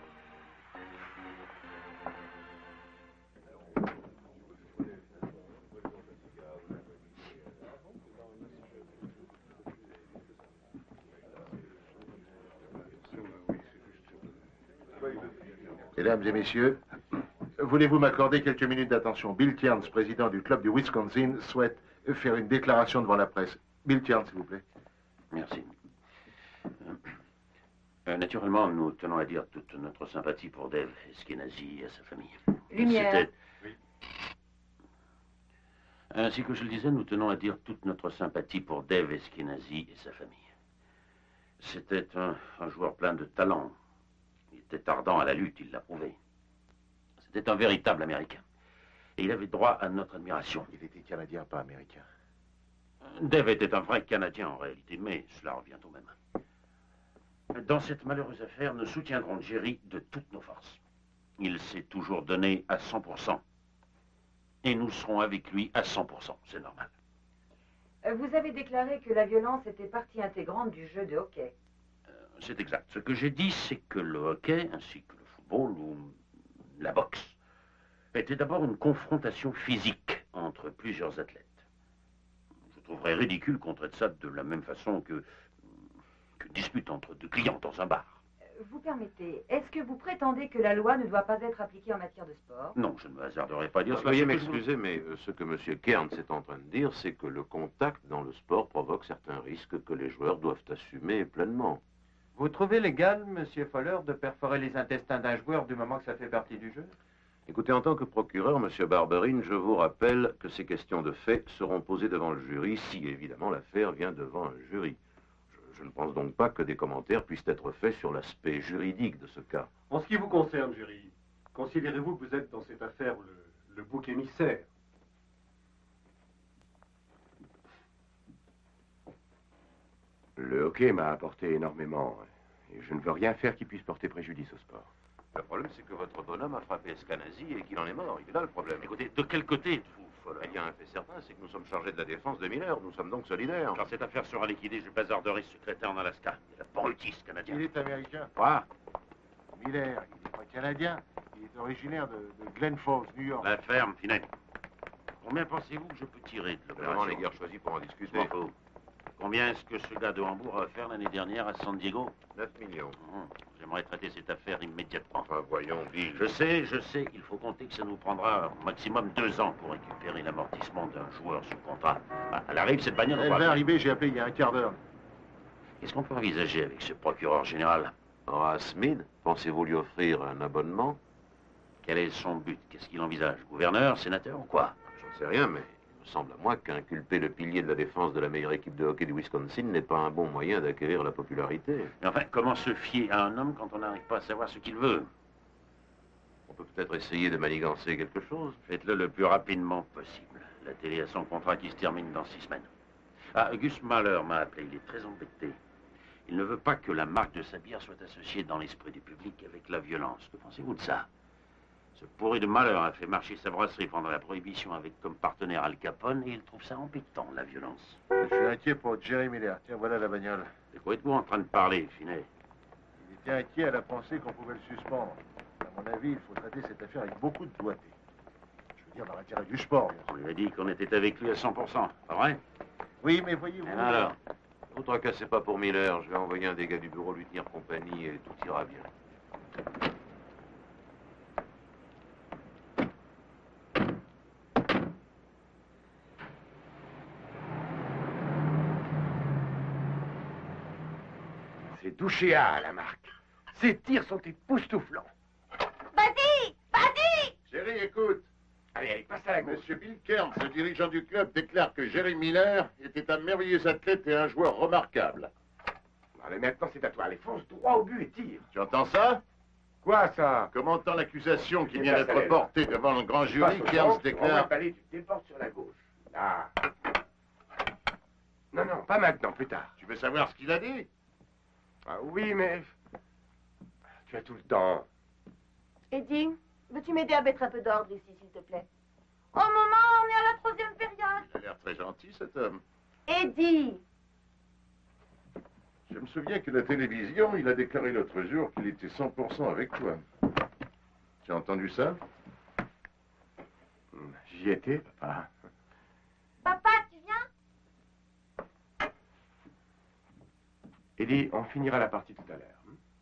Mesdames et messieurs, voulez-vous m'accorder quelques minutes d'attention? Bill Tierney, président du club du Wisconsin, souhaite faire une déclaration devant la presse. Bill Tierney, s'il vous plaît. Merci. Naturellement, nous tenons à dire toute notre sympathie pour Dave Eskenazi et à sa famille. Lumière. Oui. Ainsi que je le disais, nous tenons à dire toute notre sympathie pour Dave Eskenazi et sa famille. C'était un joueur plein de talent. Il était ardent à la lutte, il l'a prouvé. C'était un véritable Américain. Et il avait droit à notre admiration. Il était Canadien, pas Américain. Dave était un vrai Canadien en réalité, mais cela revient au même. Dans cette malheureuse affaire, nous soutiendrons Jerry de toutes nos forces. Il s'est toujours donné à 100%. Et nous serons avec lui à 100%, c'est normal. Vous avez déclaré que la violence était partie intégrante du jeu de hockey. C'est exact. Ce que j'ai dit, c'est que le hockey, ainsi que le football ou la boxe, était d'abord une confrontation physique entre plusieurs athlètes. Je trouverais ridicule qu'on traite ça de la même façon qu'une dispute entre deux clients dans un bar. Vous permettez, est-ce que vous prétendez que la loi ne doit pas être appliquée en matière de sport? Non, je ne me hasarderai pas à dire cela. Veuillez m'excuser, mais ce que M. Kearns est en train de dire, c'est que le contact dans le sport provoque certains risques que les joueurs doivent assumer pleinement. Vous trouvez légal, Monsieur Fowler, de perforer les intestins d'un joueur du moment que ça fait partie du jeu? Écoutez, en tant que procureur, M. Barberine, je vous rappelle que ces questions de fait seront posées devant le jury si, évidemment, l'affaire vient devant un jury. Je ne pense donc pas que des commentaires puissent être faits sur l'aspect juridique de ce cas. En ce qui vous concerne, jury, considérez-vous que vous êtes dans cette affaire le bouc émissaire? Le hockey m'a apporté énormément, et je ne veux rien faire qui puisse porter préjudice au sport. Le problème, c'est que votre bonhomme a frappé Escanazi et qu'il en est mort. Il est là le problème. Écoutez, de quel côté êtes-vous, Fowler? Il y a un fait certain, c'est que nous sommes chargés de la défense de Miller. Nous sommes donc solidaires. Quand cette affaire sera liquidée, je bazarderai ce secrétaire en Alaska. Il est abrutis canadien. Il est américain. Quoi? Miller, il n'est pas canadien. Il est originaire de Glen Falls, New York. La ferme, Finet. Combien pensez-vous que je peux tirer de l'opération? On est guère choisi pour en discuter. Je m'en fous. Combien est-ce que ce gars de Hambourg a offert l'année dernière à San Diego? 9 millions. J'aimerais traiter cette affaire immédiatement. Enfin, voyons, Bill. Je sais, il faut compter que ça nous prendra au maximum 2 ans pour récupérer l'amortissement d'un joueur sous contrat. Elle arrive, cette bagnole? Elle va arriver, j'ai appelé il y a un quart d'heure. Qu'est-ce qu'on peut envisager avec ce procureur général? Horace Smith, pensez-vous lui offrir un abonnement? Quel est son but? Qu'est-ce qu'il envisage? Gouverneur, sénateur ou quoi? J'en sais rien, mais il me semble à moi qu'inculper le pilier de la défense de la meilleure équipe de hockey du Wisconsin n'est pas un bon moyen d'acquérir la popularité. Mais enfin, comment se fier à un homme quand on n'arrive pas à savoir ce qu'il veut? On peut peut-être essayer de manigancer quelque chose. Faites-le le plus rapidement possible. La télé a son contrat qui se termine dans 6 semaines. Ah, Gus Mahler m'a appelé, il est très embêté. Il ne veut pas que la marque de sa bière soit associée dans l'esprit du public avec la violence. Que pensez-vous de ça? Ce pourri de Mahler a fait marcher sa brasserie pendant la prohibition avec comme partenaire Al Capone et il trouve ça embêtant, la violence. Je suis inquiet pour Jerry Miller. Tiens, voilà la bagnole. De quoi êtes-vous en train de parler, Finet? Il était inquiet à la pensée qu'on pouvait le suspendre. À mon avis, il faut traiter cette affaire avec beaucoup de doigté. Je veux dire, dans l'intérêt du sport, bien sûr. On lui a dit qu'on était avec lui à 100%, pas vrai? Oui, mais voyez-vous... Alors? Ne vous tracassez pas pour Miller. Je vais envoyer un des gars du bureau lui tenir compagnie et tout ira bien. C'est touché à la marque. Ses tirs sont époustouflants. Vas-y! Vas-y! Jerry, écoute. Allez, passe à la gauche. Monsieur Bill Kearns, le dirigeant du club, déclare que Jerry Miller était un merveilleux athlète et un joueur remarquable. Allez, maintenant c'est à toi. Allez, fonce droit au but et tire. Tu entends ça? Quoi, ça? Commentant l'accusation qui vient d'être portée devant le grand jury, Kearns déclare... Allez, tu te déportes sur la gauche. Là. Non, non, pas maintenant, plus tard. Tu veux savoir ce qu'il a dit? Ah oui, mais... Tu as tout le temps. Eddie, veux-tu m'aider à mettre un peu d'ordre ici, s'il te plaît? Oh, maman, on est à la 3e période. Il a l'air très gentil, cet homme. Eddie! Je me souviens que la télévision, il a déclaré l'autre jour qu'il était 100% avec toi. Tu as entendu ça? J'y étais, papa. Papa, tu viens? Eddie, on finira la partie tout à l'heure.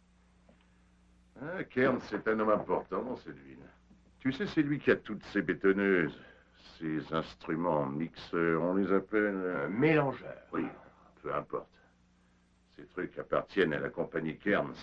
Ah, Kearns, c'est un homme important dans cette ville. Tu sais, c'est lui qui a toutes ces bétonneuses, ces instruments mixeurs, on les appelle... Mélangeurs. Oui, peu importe. Ces trucs appartiennent à la compagnie Kearns.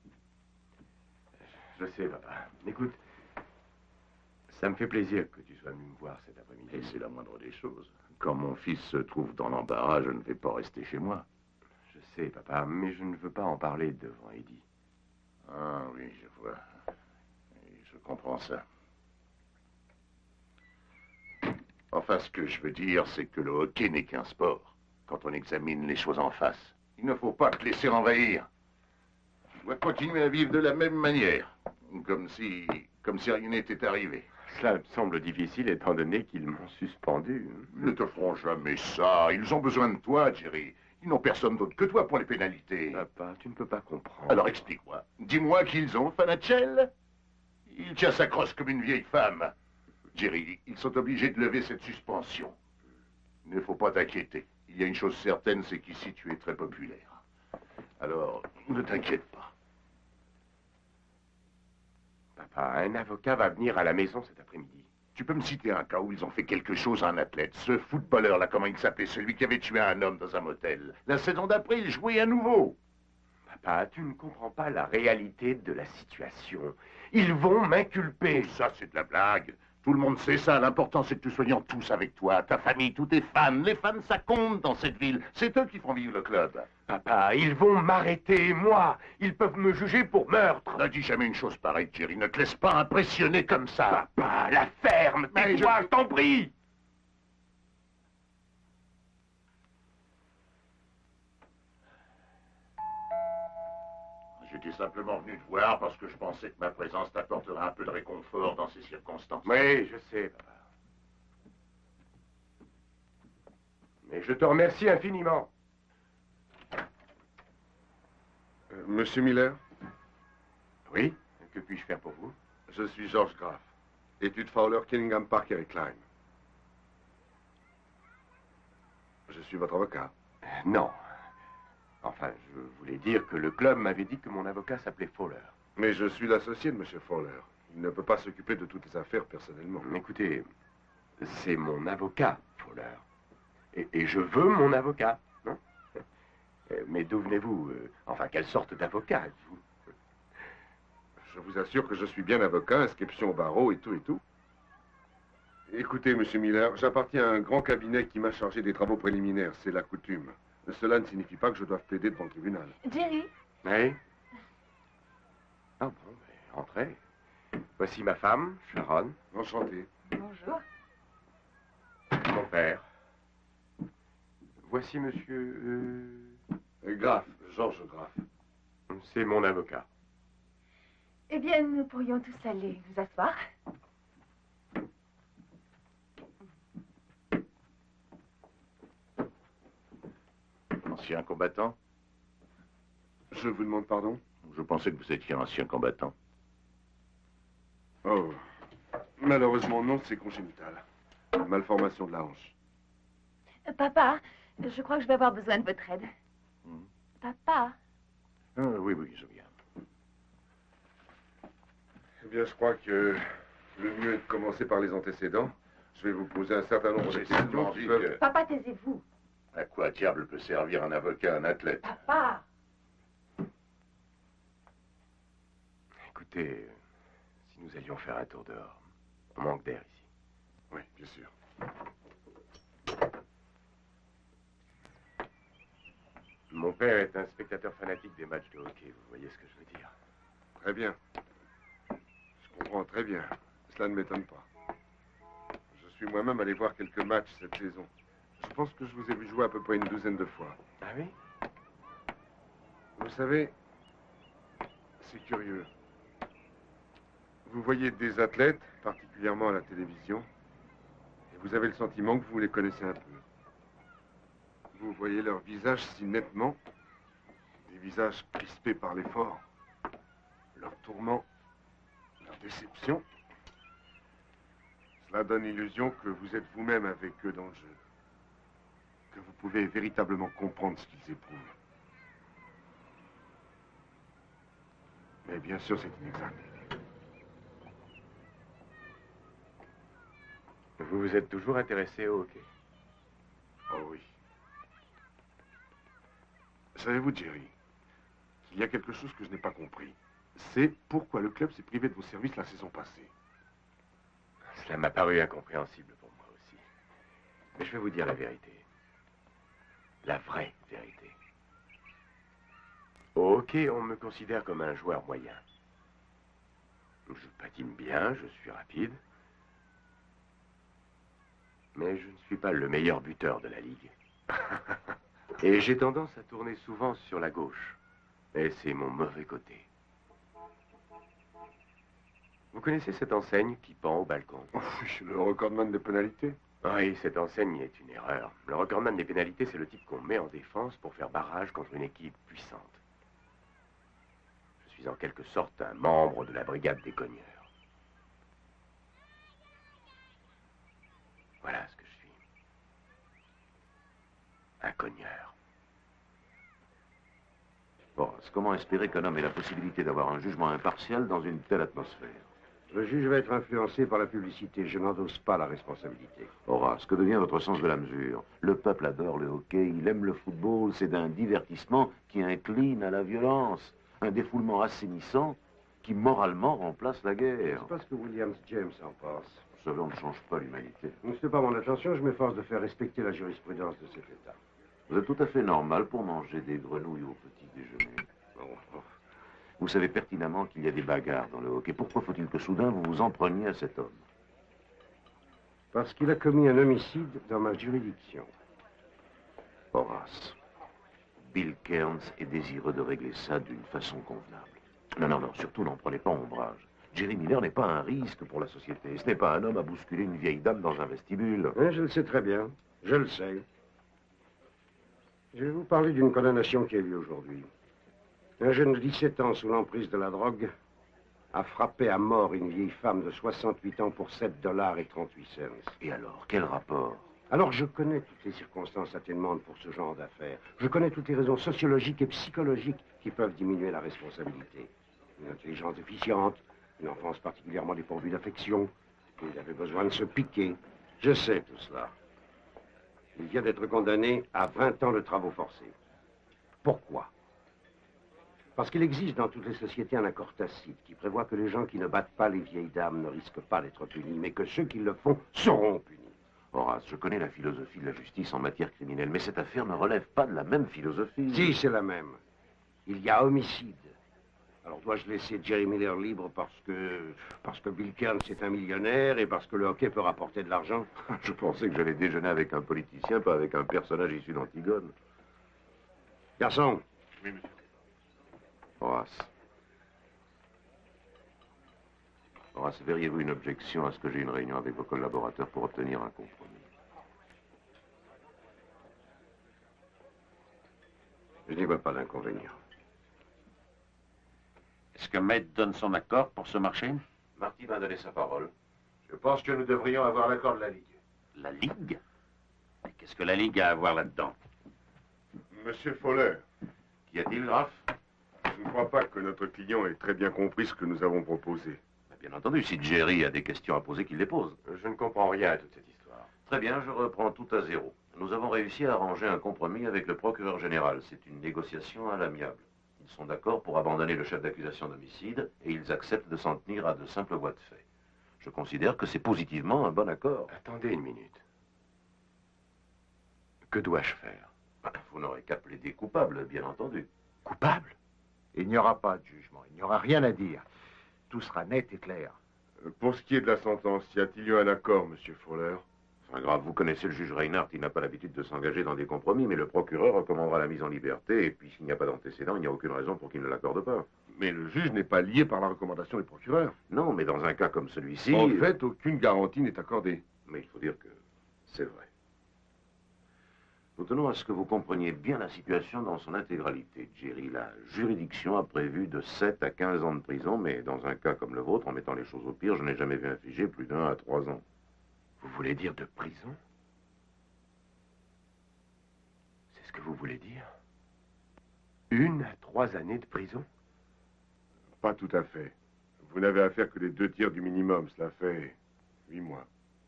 Je sais, papa. Écoute, ça me fait plaisir que tu sois venu me voir cet après-midi. Et c'est la moindre des choses. Quand mon fils se trouve dans l'embarras, je ne vais pas rester chez moi. Je sais, papa, mais je ne veux pas en parler devant Eddie. Ah oui, je vois. Et je comprends ça. Enfin, ce que je veux dire, c'est que le hockey n'est qu'un sport. Quand on examine les choses en face, il ne faut pas te laisser envahir. Tu dois continuer à vivre de la même manière, comme si rien n'était arrivé. Cela me semble difficile étant donné qu'ils m'ont suspendu. Ils ne te feront jamais ça. Ils ont besoin de toi, Jerry. Ils n'ont personne d'autre que toi pour les pénalités. Papa, tu ne peux pas comprendre. Alors explique-moi. Dis-moi qu'ils ont Fanachel. Il tient sa crosse comme une vieille femme. Jerry, ils sont obligés de lever cette suspension. Il ne faut pas t'inquiéter. Il y a une chose certaine, c'est qu'ici, tu es très populaire. Alors, ne t'inquiète pas. Papa, un avocat va venir à la maison cet après-midi. Tu peux me citer un cas où ils ont fait quelque chose à un athlète? Ce footballeur-là, comment il s'appelait? Celui qui avait tué un homme dans un motel. La saison d'après, il jouait à nouveau. Papa, tu ne comprends pas la réalité de la situation. Ils vont m'inculper. Tout ça, c'est de la blague. Tout le monde sait ça. L'important, c'est que tu soignes tous avec toi. Ta famille, tous tes fans. Les fans, ça compte dans cette ville. C'est eux qui font vivre le club. Papa, ils vont m'arrêter, moi. Ils peuvent me juger pour meurtre. Ne dis jamais une chose pareille, Jerry. Ne te laisse pas impressionner comme ça. Papa, la ferme. Tais-toi, je t'en prie. J'étais simplement venu te voir parce que je pensais que ma présence t'apporterait un peu de réconfort dans ces circonstances. Oui, je sais, papa. Mais je te remercie infiniment. Monsieur Miller? Oui? Que puis-je faire pour vous? Je suis George Graff, étude Fowler, Killingham Park et Klein. Je suis votre avocat. Non. Enfin, je voulais dire que le club m'avait dit que mon avocat s'appelait Fowler. Mais je suis l'associé de M. Fowler. Il ne peut pas s'occuper de toutes les affaires personnellement. Écoutez, c'est mon avocat, Fowler. Et je veux mon avocat, non? Mais d'où venez-vous? Enfin, quelle sorte d'avocat êtes-vous? Je vous assure que je suis bien avocat, inscription au barreau et tout et tout. Écoutez, Monsieur Miller, j'appartiens à un grand cabinet qui m'a chargé des travaux préliminaires. C'est la coutume. Cela ne signifie pas que je doive plaider devant le tribunal. Jerry? Oui? Ah bon, mais entrez. Voici ma femme, Sharon. Enchanté. Bonjour. Mon père. Voici monsieur... Graff, Georges Graff. C'est mon avocat. Eh bien, nous pourrions tous aller nous asseoir. Ancien combattant? Je vous demande pardon? Je pensais que vous étiez ancien combattant. Oh, malheureusement non, c'est congénital. Malformation de la hanche. Papa, je crois que je vais avoir besoin de votre aide. Papa? Oui, je viens. Eh bien, je crois que le mieux est de commencer par les antécédents. Je vais vous poser un certain nombre de questions qui peuvent... Papa, taisez-vous. À quoi diable peut servir un avocat, un athlète? Papa! Écoutez, si nous allions faire un tour dehors, on manque d'air ici. Oui, bien sûr. Mon père est un spectateur fanatique des matchs de hockey, vous voyez ce que je veux dire. Très bien. Je comprends très bien. Cela ne m'étonne pas. Je suis moi-même allé voir quelques matchs cette saison. Je pense que je vous ai vu jouer à peu près une douzaine de fois. Ah oui? Vous savez, c'est curieux. Vous voyez des athlètes, particulièrement à la télévision, et vous avez le sentiment que vous les connaissez un peu. Vous voyez leurs visages si nettement, des visages crispés par l'effort, leurs tourments, leur déception. Cela donne l'illusion que vous êtes vous-même avec eux dans le jeu, que vous pouvez véritablement comprendre ce qu'ils éprouvent. Mais bien sûr, c'est inexact. Vous vous êtes toujours intéressé au hockey? Oh oui. Savez-vous, Jerry, qu'il y a quelque chose que je n'ai pas compris. C'est pourquoi le club s'est privé de vos services la saison passée. Cela m'a paru incompréhensible pour moi aussi. Mais je vais vous dire la vérité. La vraie vérité. Au hockey, on me considère comme un joueur moyen. Je patine bien, je suis rapide. Mais je ne suis pas le meilleur buteur de la ligue. Et j'ai tendance à tourner souvent sur la gauche. Et c'est mon mauvais côté. Vous connaissez cette enseigne qui pend au balcon? Oh, oui, le recordman des pénalités. Oui, cette enseigne est une erreur. Le recordman des pénalités, c'est le type qu'on met en défense pour faire barrage contre une équipe puissante. Je suis en quelque sorte un membre de la brigade des cogneurs. Horace, comment espérer qu'un homme ait la possibilité d'avoir un jugement impartial dans une telle atmosphère? Le juge va être influencé par la publicité. Je n'endosse pas la responsabilité. Horace, que devient votre sens de la mesure? Le peuple adore le hockey, il aime le football, c'est un divertissement qui incline à la violence. Un défoulement assainissant qui, moralement, remplace la guerre. C'est pas ce que William James en pense. Vous savez, on ne change pas l'humanité. Ce n'est pas mon intention, je m'efforce de faire respecter la jurisprudence de cet État. Vous êtes tout à fait normal pour manger des grenouilles au petit déjeuner. Vous savez pertinemment qu'il y a des bagarres dans le hockey. Pourquoi faut-il que soudain vous vous en preniez à cet homme? Parce qu'il a commis un homicide dans ma juridiction. Horace, Bill Kearns est désireux de régler ça d'une façon convenable. Non, non, non, surtout n'en prenez pas ombrage. Jerry Miller n'est pas un risque pour la société. Ce n'est pas un homme à bousculer une vieille dame dans un vestibule. Oui, je le sais très bien. Je le sais. Je vais vous parler d'une condamnation qui a lieu aujourd'hui. Un jeune de 17 ans sous l'emprise de la drogue a frappé à mort une vieille femme de 68 ans pour 7 $ et 38 cents. Et alors, quel rapport? Alors, je connais toutes les circonstances atténuantes pour ce genre d'affaires. Je connais toutes les raisons sociologiques et psychologiques qui peuvent diminuer la responsabilité. Une intelligence déficiente, une enfance particulièrement dépourvue d'affection, il avait besoin de se piquer. Je sais tout cela. Il vient d'être condamné à 20 ans de travaux forcés. Pourquoi? Parce qu'il existe dans toutes les sociétés un accord tacite qui prévoit que les gens qui ne battent pas les vieilles dames ne risquent pas d'être punis, mais que ceux qui le font seront punis. Horace, je connais la philosophie de la justice en matière criminelle, mais cette affaire ne relève pas de la même philosophie. Si, c'est la même. Il y a homicide. Alors dois-je laisser Jerry Miller libre parce que Bill Kearns est un millionnaire et parce que le hockey peut rapporter de l'argent? Je pensais que j'allais déjeuner avec un politicien, pas avec un personnage issu d'Antigone. Garçon. Oui, monsieur. Horace. Horace, verriez-vous une objection à ce que j'ai une réunion avec vos collaborateurs pour obtenir un compromis? Je n'y vois pas d'inconvénient. Est-ce que Maître donne son accord pour ce marché? Marty m'a donné sa parole. Je pense que nous devrions avoir l'accord de la Ligue. La Ligue? Mais qu'est-ce que la Ligue a à voir là-dedans? Monsieur Fowler. Qu'y a-t-il, Graf? Je ne crois pas que notre client ait très bien compris ce que nous avons proposé. Bien entendu, si Jerry a des questions à poser, qu'il les pose. Je ne comprends rien à toute cette histoire. Très bien, je reprends tout à zéro. Nous avons réussi à arranger un compromis avec le procureur général. C'est une négociation à l'amiable. Ils sont d'accord pour abandonner le chef d'accusation d'homicide et ils acceptent de s'en tenir à de simples voies de fait. Je considère que c'est positivement un bon accord. Attendez une minute. Que dois-je faire? Vous n'aurez qu'à plaider coupable, bien entendu. Coupable? Il n'y aura pas de jugement. Il n'y aura rien à dire. Tout sera net et clair. Pour ce qui est de la sentence, y a-t-il eu un accord, monsieur Fowler? Enfin, Graf, vous connaissez le juge Reinhardt, il n'a pas l'habitude de s'engager dans des compromis, mais le procureur recommandera la mise en liberté, et puis s'il n'y a pas d'antécédent, il n'y a aucune raison pour qu'il ne l'accorde pas. Mais le juge n'est pas lié par la recommandation du procureur. Non, mais dans un cas comme celui-ci... En fait, aucune garantie n'est accordée. Mais il faut dire que c'est vrai. Nous tenons à ce que vous compreniez bien la situation dans son intégralité, Jerry. La juridiction a prévu de 7 à 15 ans de prison, mais dans un cas comme le vôtre, en mettant les choses au pire, je n'ai jamais vu infliger plus d'1 à 3 ans. Vous voulez dire de prison? C'est ce que vous voulez dire? 1 à 3 années de prison? Pas tout à fait. Vous n'avez à faire que les 2 tiers du minimum. Cela fait 8 mois.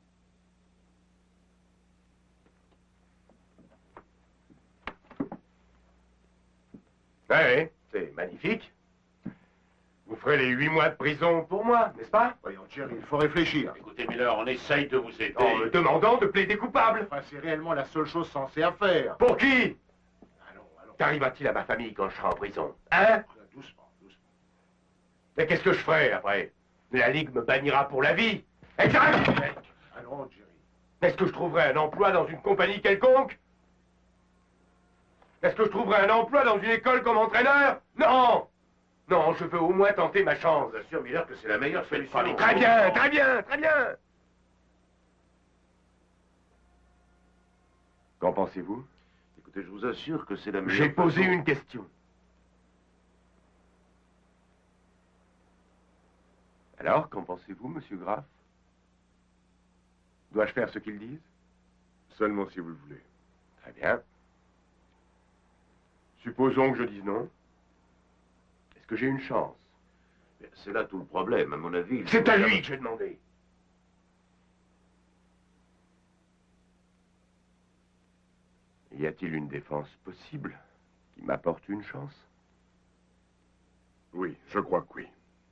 Oui, c'est magnifique. Vous ferez les 8 mois de prison pour moi, n'est-ce pas? Voyons, Jerry, il faut réfléchir. Écoutez, Miller, on essaye de vous aider. En me demandant de plaider coupable. Enfin, c'est réellement la seule chose censée à faire. Pour qui? Allons. Qu'arrivera-t-il à ma famille quand je serai en prison? Hein? Doucement. Mais qu'est-ce que je ferai après? La Ligue me bannira pour la vie. Exact! Allons, Jerry. Est-ce que je trouverai un emploi dans une compagnie quelconque? Est-ce que je trouverai un emploi dans une école comme entraîneur? Non! Non, je veux au moins tenter ma chance. Je vous assure, Miller, que c'est la meilleure solution. Très bien, très bien, très bien! Qu'en pensez-vous? Écoutez, je vous assure que c'est la meilleure J'ai posé façon. une question. Alors, qu'en pensez-vous, monsieur Graff? Dois-je faire ce qu'ils disent? Seulement si vous le voulez. Très bien. Supposons que je dise non. Est-ce que j'ai une chance? C'est là tout le problème, à mon avis. C'est à lui que j'ai demandé. Y a-t-il une défense possible qui m'apporte une chance? Oui, je crois que oui.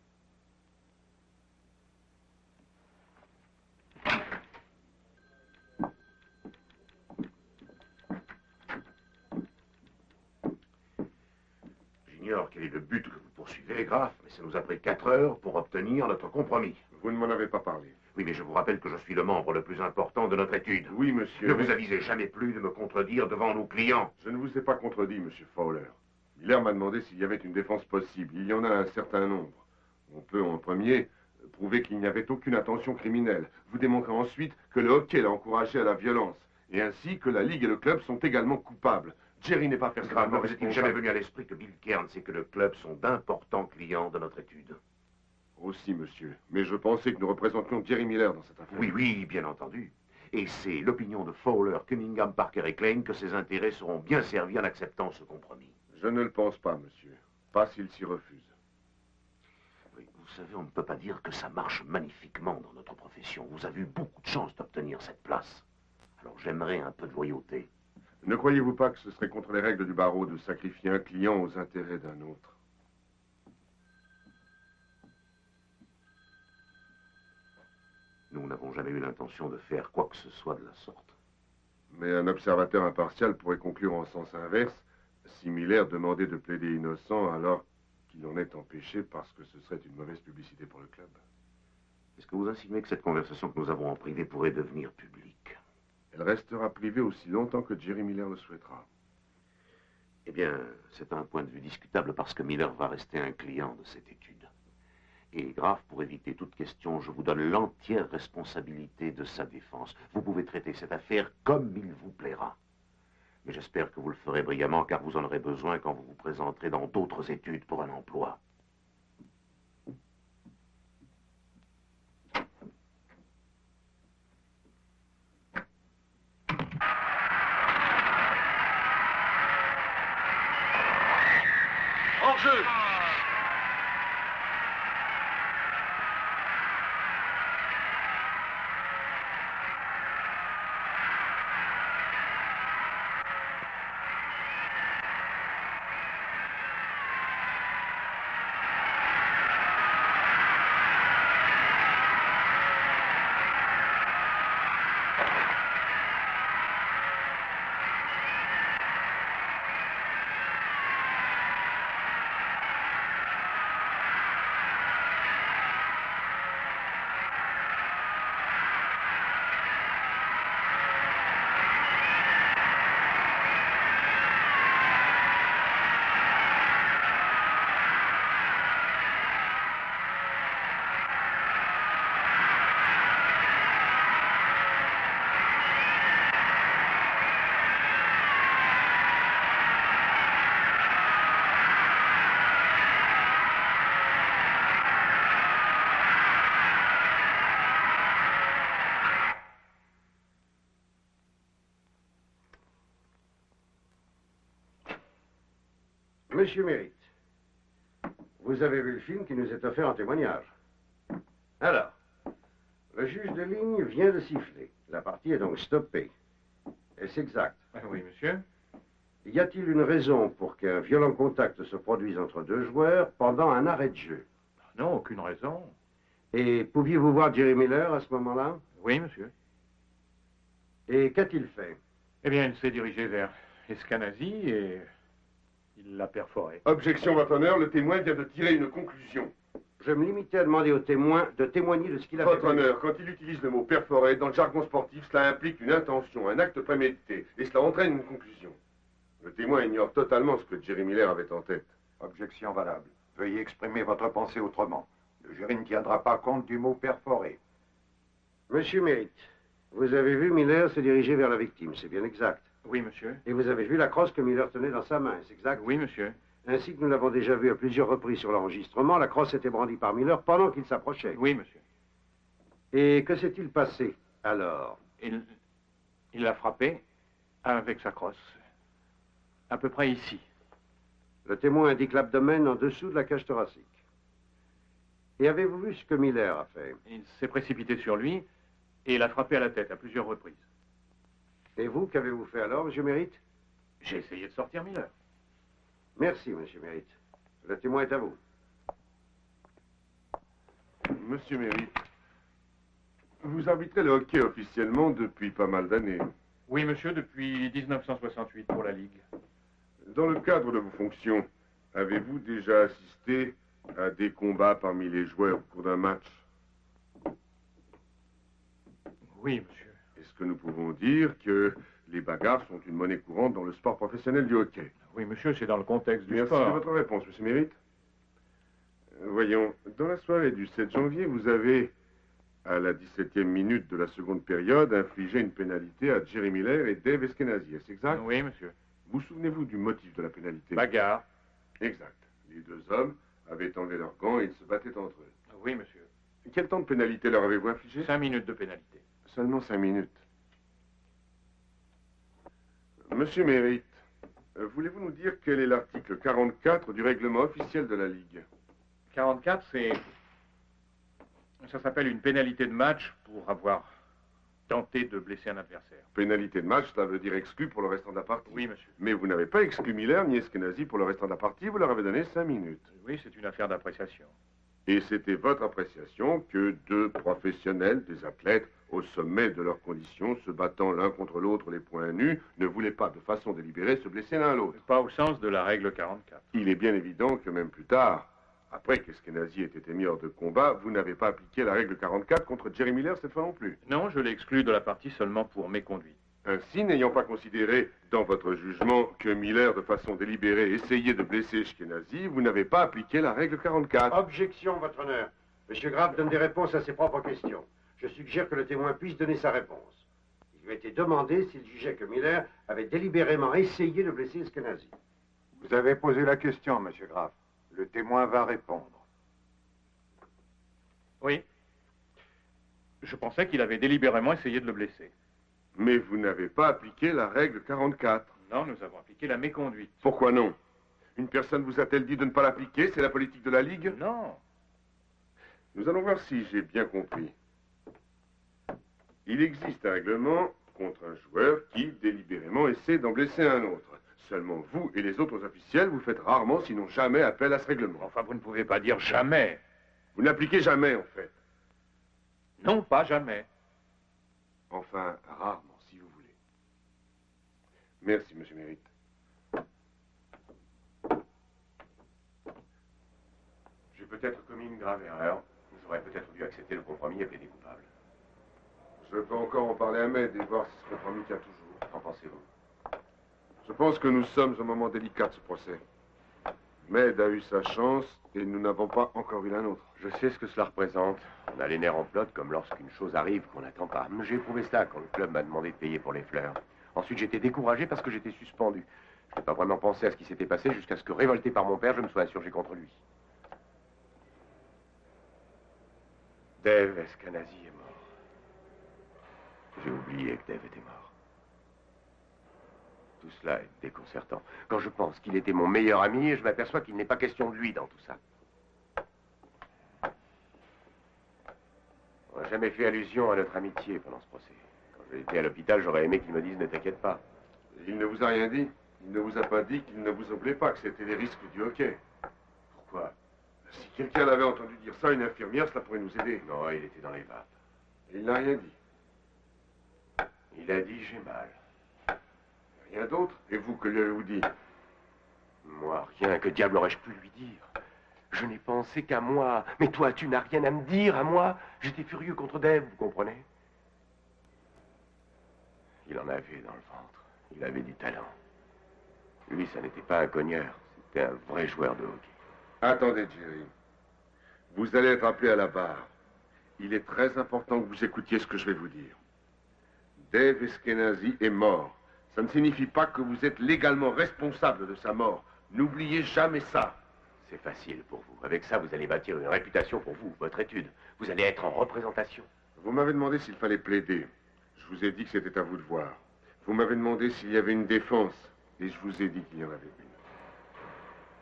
J'ignore quel est le but que vous poursuivez, Graff, mais ça nous a pris 4 heures pour obtenir notre compromis. Vous ne m'en avez pas parlé. Oui, mais je vous rappelle que je suis le membre le plus important de notre étude. Oui, monsieur. Ne vous avisez jamais plus de me contredire devant nos clients. Je ne vous ai pas contredit, monsieur Fowler. Miller m'a demandé s'il y avait une défense possible. Il y en a un certain nombre. On peut, en premier, prouver qu'il n'y avait aucune intention criminelle. Vous démontrez ensuite que le hockey l'a encouragé à la violence. Et ainsi que la Ligue et le club sont également coupables. Jerry n'est pas personnellement Grave, vous est-il jamais venu à l'esprit que Bill Cairns et que le club sont d'importants clients de notre étude? Aussi, monsieur. Mais je pensais que nous représentions Jerry Miller dans cette affaire. Oui, oui, bien entendu. Et c'est l'opinion de Fowler, Cunningham, Parker et Klein que ses intérêts seront bien servis en acceptant ce compromis. Je ne le pense pas, monsieur. Pas s'il s'y refuse. Oui, vous savez, on ne peut pas dire que ça marche magnifiquement dans notre profession. Vous avez eu beaucoup de chance d'obtenir cette place. Alors j'aimerais un peu de loyauté. Ne croyez-vous pas que ce serait contre les règles du barreau de sacrifier un client aux intérêts d'un autre? Nous n'avons jamais eu l'intention de faire quoi que ce soit de la sorte. Mais un observateur impartial pourrait conclure en sens inverse si Miller demandait de plaider innocent alors qu'il en est empêché parce que ce serait une mauvaise publicité pour le club. Est-ce que vous insinuez que cette conversation que nous avons en privé pourrait devenir publique? Elle restera privée aussi longtemps que Jerry Miller le souhaitera. Eh bien, c'est un point de vue discutable parce que Miller va rester un client de cette étude. Et Graff, pour éviter toute question, je vous donne l'entière responsabilité de sa défense. Vous pouvez traiter cette affaire comme il vous plaira. Mais j'espère que vous le ferez brillamment car vous en aurez besoin quand vous vous présenterez dans d'autres études pour un emploi. Hors-jeu! Monsieur Merritt, vous avez vu le film qui nous est offert en témoignage. Alors, le juge de ligne vient de siffler. La partie est donc stoppée. Est-ce exact? Oui, monsieur. Y a-t-il une raison pour qu'un violent contact se produise entre deux joueurs pendant un arrêt de jeu? Non, aucune raison. Et pouviez-vous voir Jerry Miller à ce moment-là? Oui, monsieur. Et qu'a-t-il fait? Eh bien, il s'est dirigé vers Escanazi et il l'a perforé. Objection, votre honneur, le témoin vient de tirer une conclusion. Je me limitais à demander au témoin de témoigner de ce qu'il a fait. Votre honneur, quand il utilise le mot perforé, dans le jargon sportif, cela implique une intention, un acte prémédité, et cela entraîne une conclusion. Le témoin ignore totalement ce que Jerry Miller avait en tête. Objection valable. Veuillez exprimer votre pensée autrement. Le jury ne tiendra pas compte du mot perforé. Monsieur Merritt, vous avez vu Miller se diriger vers la victime, c'est bien exact? Oui, monsieur. Et vous avez vu la crosse que Miller tenait dans sa main, c'est exact? Oui, monsieur. Ainsi que nous l'avons déjà vu à plusieurs reprises sur l'enregistrement, la crosse était brandie par Miller pendant qu'il s'approchait. Oui, monsieur. Et que s'est-il passé, alors? Il l'a frappé avec sa crosse. À peu près ici. Le témoin indique l'abdomen en dessous de la cage thoracique. Et avez-vous vu ce que Miller a fait? Il s'est précipité sur lui et l'a frappé à la tête à plusieurs reprises. Et vous, qu'avez-vous fait alors, monsieur Mérite? J'ai essayé de sortir Miller. Merci, monsieur Mérite. Le témoin est à vous. Monsieur Mérite, vous arbitrez le hockey officiellement depuis pas mal d'années. Oui, monsieur, depuis 1968 pour la Ligue. Dans le cadre de vos fonctions, avez-vous déjà assisté à des combats parmi les joueurs au cours d'un match? Oui, monsieur. Est-ce que nous pouvons dire que les bagarres sont une monnaie courante dans le sport professionnel du hockey? Oui, monsieur, c'est dans le contexte du Merci sport. de votre réponse, monsieur Mérite. Voyons, dans la soirée du 7 janvier, vous avez, à la 17e minute de la seconde période, infligé une pénalité à Jerry Miller et Dave Eskenazi, est-ce exact? Oui, monsieur. Vous souvenez-vous du motif de la pénalité? Bagarre. Exact. Les deux hommes avaient enlevé leurs gants et ils se battaient entre eux. Oui, monsieur. Quel temps de pénalité leur avez-vous infligé? 5 minutes de pénalité. Seulement 5 minutes. Monsieur Mérite, voulez-vous nous dire quel est l'article 44 du règlement officiel de la Ligue? 44, ça s'appelle une pénalité de match pour avoir tenté de blesser un adversaire. Pénalité de match, ça veut dire exclu pour le restant de la partie. Oui, monsieur. Mais vous n'avez pas exclu Miller ni Eskenazi pour le restant de la partie, vous leur avez donné 5 minutes. Oui, c'est une affaire d'appréciation. Et c'était votre appréciation que deux professionnels, des athlètes, au sommet de leurs conditions, se battant l'un contre l'autre les poings nus, ne voulaient pas, de façon délibérée, se blesser l'un l'autre. Pas au sens de la règle 44. Il est bien évident que même plus tard, après qu'Eskenazi ait été mis hors de combat, vous n'avez pas appliqué la règle 44 contre Jerry Miller cette fois non plus. Non, je l'ai exclu de la partie seulement pour méconduite. Ainsi, n'ayant pas considéré dans votre jugement que Miller, de façon délibérée, essayait de blesser Eskenazi, vous n'avez pas appliqué la règle 44. Objection, votre honneur. Monsieur Graff donne des réponses à ses propres questions. Je suggère que le témoin puisse donner sa réponse. Il lui a été demandé s'il jugeait que Miller avait délibérément essayé de blesser Eskenazi. Vous avez posé la question, monsieur Graff. Le témoin va répondre. Oui. Je pensais qu'il avait délibérément essayé de le blesser. Mais vous n'avez pas appliqué la règle 44. Non, nous avons appliqué la méconduite. Pourquoi non? Une personne vous a-t-elle dit de ne pas l'appliquer? C'est la politique de la Ligue? Non. Nous allons voir si j'ai bien compris. Il existe un règlement contre un joueur qui, délibérément, essaie d'en blesser un autre. Seulement vous et les autres officiels, vous faites rarement, sinon jamais, appel à ce règlement. Enfin, vous ne pouvez pas dire jamais. Vous n'appliquez jamais, en fait. Non, pas jamais. Enfin, rarement, si vous voulez. Merci, monsieur Mérite. J'ai peut-être commis une grave erreur. Vous aurez peut-être dû accepter le compromis et plaider coupable. Je peux encore en parler à Med et voir si ce compromis tient toujours. Qu'en pensez-vous? Je pense que nous sommes au moment délicat de ce procès. Med a eu sa chance et nous n'avons pas encore eu la nôtre. Je sais ce que cela représente. On a les nerfs en pelote comme lorsqu'une chose arrive qu'on n'attend pas. J'ai éprouvé cela quand le club m'a demandé de payer pour les fleurs. Ensuite, j'étais découragé parce que j'étais suspendu. Je n'ai pas vraiment pensé à ce qui s'était passé jusqu'à ce que, révolté par mon père, je me sois insurgé contre lui. Dave Eskenazi est mort. J'ai oublié que Dave était mort. Tout cela est déconcertant. Quand je pense qu'il était mon meilleur ami, je m'aperçois qu'il n'est pas question de lui dans tout ça. On n'a jamais fait allusion à notre amitié pendant ce procès. Quand j'ai été à l'hôpital, j'aurais aimé qu'il me dise « Ne t'inquiète pas ». Il ne vous a rien dit? Il ne vous a pas dit qu'il ne vous oubliait pas, que c'était les risques du hockey? Pourquoi? Si quelqu'un l'avait entendu dire ça, une infirmière, cela pourrait nous aider. Non, il était dans les vapes. Et il n'a rien dit. Il a dit « J'ai mal ». Rien d'autre? Et vous, que lui avez-vous dit? Moi, rien. Que diable aurais-je pu lui dire? Je n'ai pensé qu'à moi. Mais toi, tu n'as rien à me dire, à moi. J'étais furieux contre Dave, vous comprenez? Il en avait dans le ventre. Il avait du talent. Lui, ça n'était pas un cogneur. C'était un vrai joueur de hockey. Attendez, Jerry. Vous allez être appelé à la barre. Il est très important que vous écoutiez ce que je vais vous dire. Dave Eskenazi est mort. Ça ne signifie pas que vous êtes légalement responsable de sa mort. N'oubliez jamais ça. C'est facile pour vous. Avec ça, vous allez bâtir une réputation pour vous, votre étude. Vous allez être en représentation. Vous m'avez demandé s'il fallait plaider. Je vous ai dit que c'était à vous de voir. Vous m'avez demandé s'il y avait une défense. Et je vous ai dit qu'il y en avait une.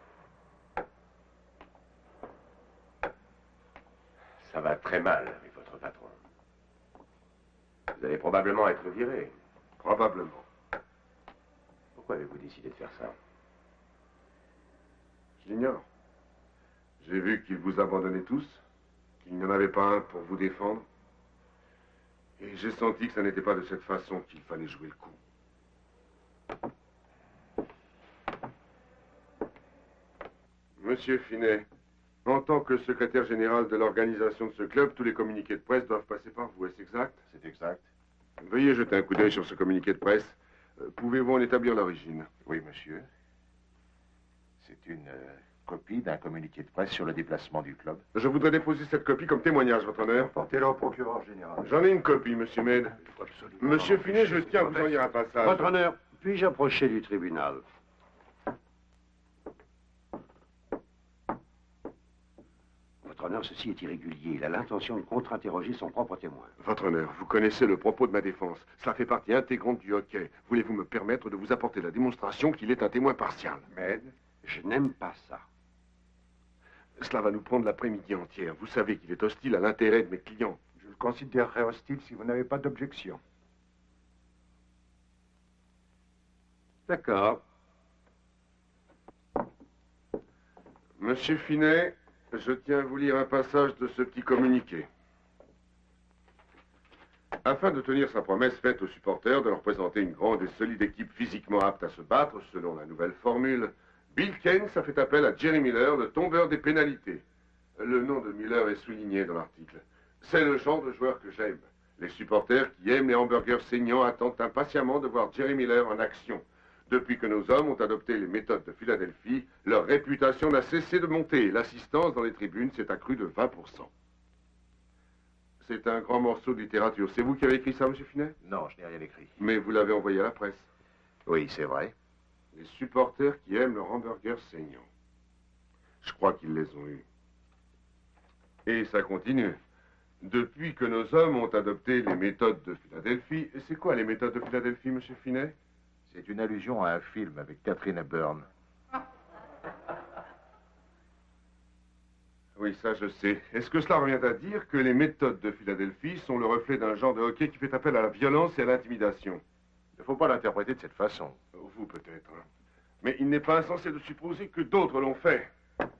Ça va très mal avec votre patron. Vous allez probablement être viré. Probablement. Pourquoi avez-vous décidé de faire ça? Je l'ignore. J'ai vu qu'ils vous abandonnaient tous, qu'il n'y en avait pas un pour vous défendre. Et j'ai senti que ça n'était pas de cette façon qu'il fallait jouer le coup. Monsieur Finet, en tant que secrétaire général de l'organisation de ce club, tous les communiqués de presse doivent passer par vous, est-ce exact? C'est exact. Veuillez jeter un coup d'œil sur ce communiqué de presse. Pouvez-vous en établir l'origine? Oui, monsieur. C'est une copie d'un communiqué de presse sur le déplacement du club. Je voudrais déposer cette copie comme témoignage, votre honneur. Portez-la au procureur général. J'en ai une copie, monsieur Med. Monsieur Finet, je tiens à vous en lire un passage. Votre honneur, puis-je approcher du tribunal? Votre honneur, ceci est irrégulier. Il a l'intention de contre-interroger son propre témoin. Votre honneur, vous connaissez le propos de ma défense. Cela fait partie intégrante du hockey. Voulez-vous me permettre de vous apporter la démonstration qu'il est un témoin partial? Mais je n'aime pas ça. Cela va nous prendre l'après-midi entière. Vous savez qu'il est hostile à l'intérêt de mes clients. Je le considérerai hostile si vous n'avez pas d'objection. D'accord. Monsieur Finet, je tiens à vous lire un passage de ce petit communiqué. Afin de tenir sa promesse faite aux supporters de leur présenter une grande et solide équipe physiquement apte à se battre, selon la nouvelle formule, Bill Keynes a fait appel à Jerry Miller, le tombeur des pénalités. Le nom de Miller est souligné dans l'article. C'est le genre de joueur que j'aime. Les supporters qui aiment les hamburgers saignants attendent impatiemment de voir Jerry Miller en action. Depuis que nos hommes ont adopté les méthodes de Philadelphie, leur réputation n'a cessé de monter et l'assistance dans les tribunes s'est accrue de 20%. C'est un grand morceau de littérature. C'est vous qui avez écrit ça, monsieur Finet? Non, je n'ai rien écrit. Mais vous l'avez envoyé à la presse. Oui, c'est vrai. Les supporters qui aiment leur hamburger saignant. Je crois qu'ils les ont eus. Et ça continue. Depuis que nos hommes ont adopté les méthodes de Philadelphie... C'est quoi les méthodes de Philadelphie, monsieur Finet? C'est une allusion à un film avec Catherine Hepburn. Oui, ça je sais. Est-ce que cela revient à dire que les méthodes de Philadelphie sont le reflet d'un genre de hockey qui fait appel à la violence et à l'intimidation? Il ne faut pas l'interpréter de cette façon. Vous peut-être. Hein. Mais il n'est pas insensé de supposer que d'autres l'ont fait.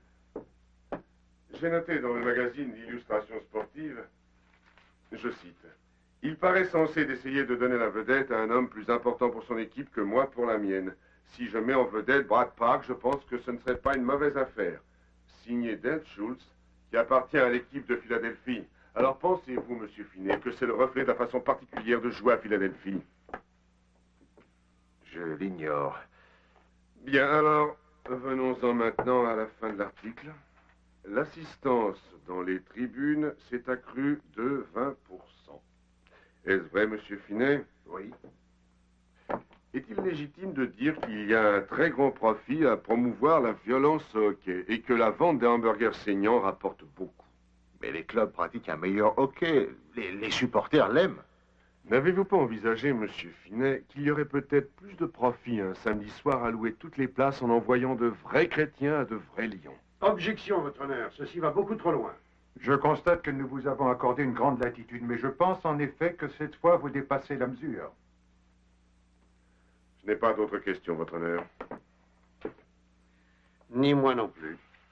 J'ai noté dans le magazine d'illustration sportive, je cite, « Il paraît sensé d'essayer de donner la vedette à un homme plus important pour son équipe que moi pour la mienne. Si je mets en vedette Brad Park, je pense que ce ne serait pas une mauvaise affaire. » Signé Dent Schultz, qui appartient à l'équipe de Philadelphie. Alors pensez-vous, monsieur Finet, que c'est le reflet de la façon particulière de jouer à Philadelphie? Je l'ignore. Bien, alors, venons-en maintenant à la fin de l'article. L'assistance dans les tribunes s'est accrue de 20%. Est-ce vrai, monsieur Finet? Oui. Est-il légitime de dire qu'il y a un très grand profit à promouvoir la violence au hockey et que la vente des hamburgers saignants rapporte beaucoup? Mais les clubs pratiquent un meilleur hockey. Les supporters l'aiment. N'avez-vous pas envisagé, monsieur Finet, qu'il y aurait peut-être plus de profit un samedi soir à louer toutes les places en envoyant de vrais chrétiens à de vrais lions? Objection, votre honneur. Ceci va beaucoup trop loin. Je constate que nous vous avons accordé une grande latitude, mais je pense en effet que cette fois vous dépassez la mesure. Je n'ai pas d'autres questions, votre honneur. Ni moi non plus.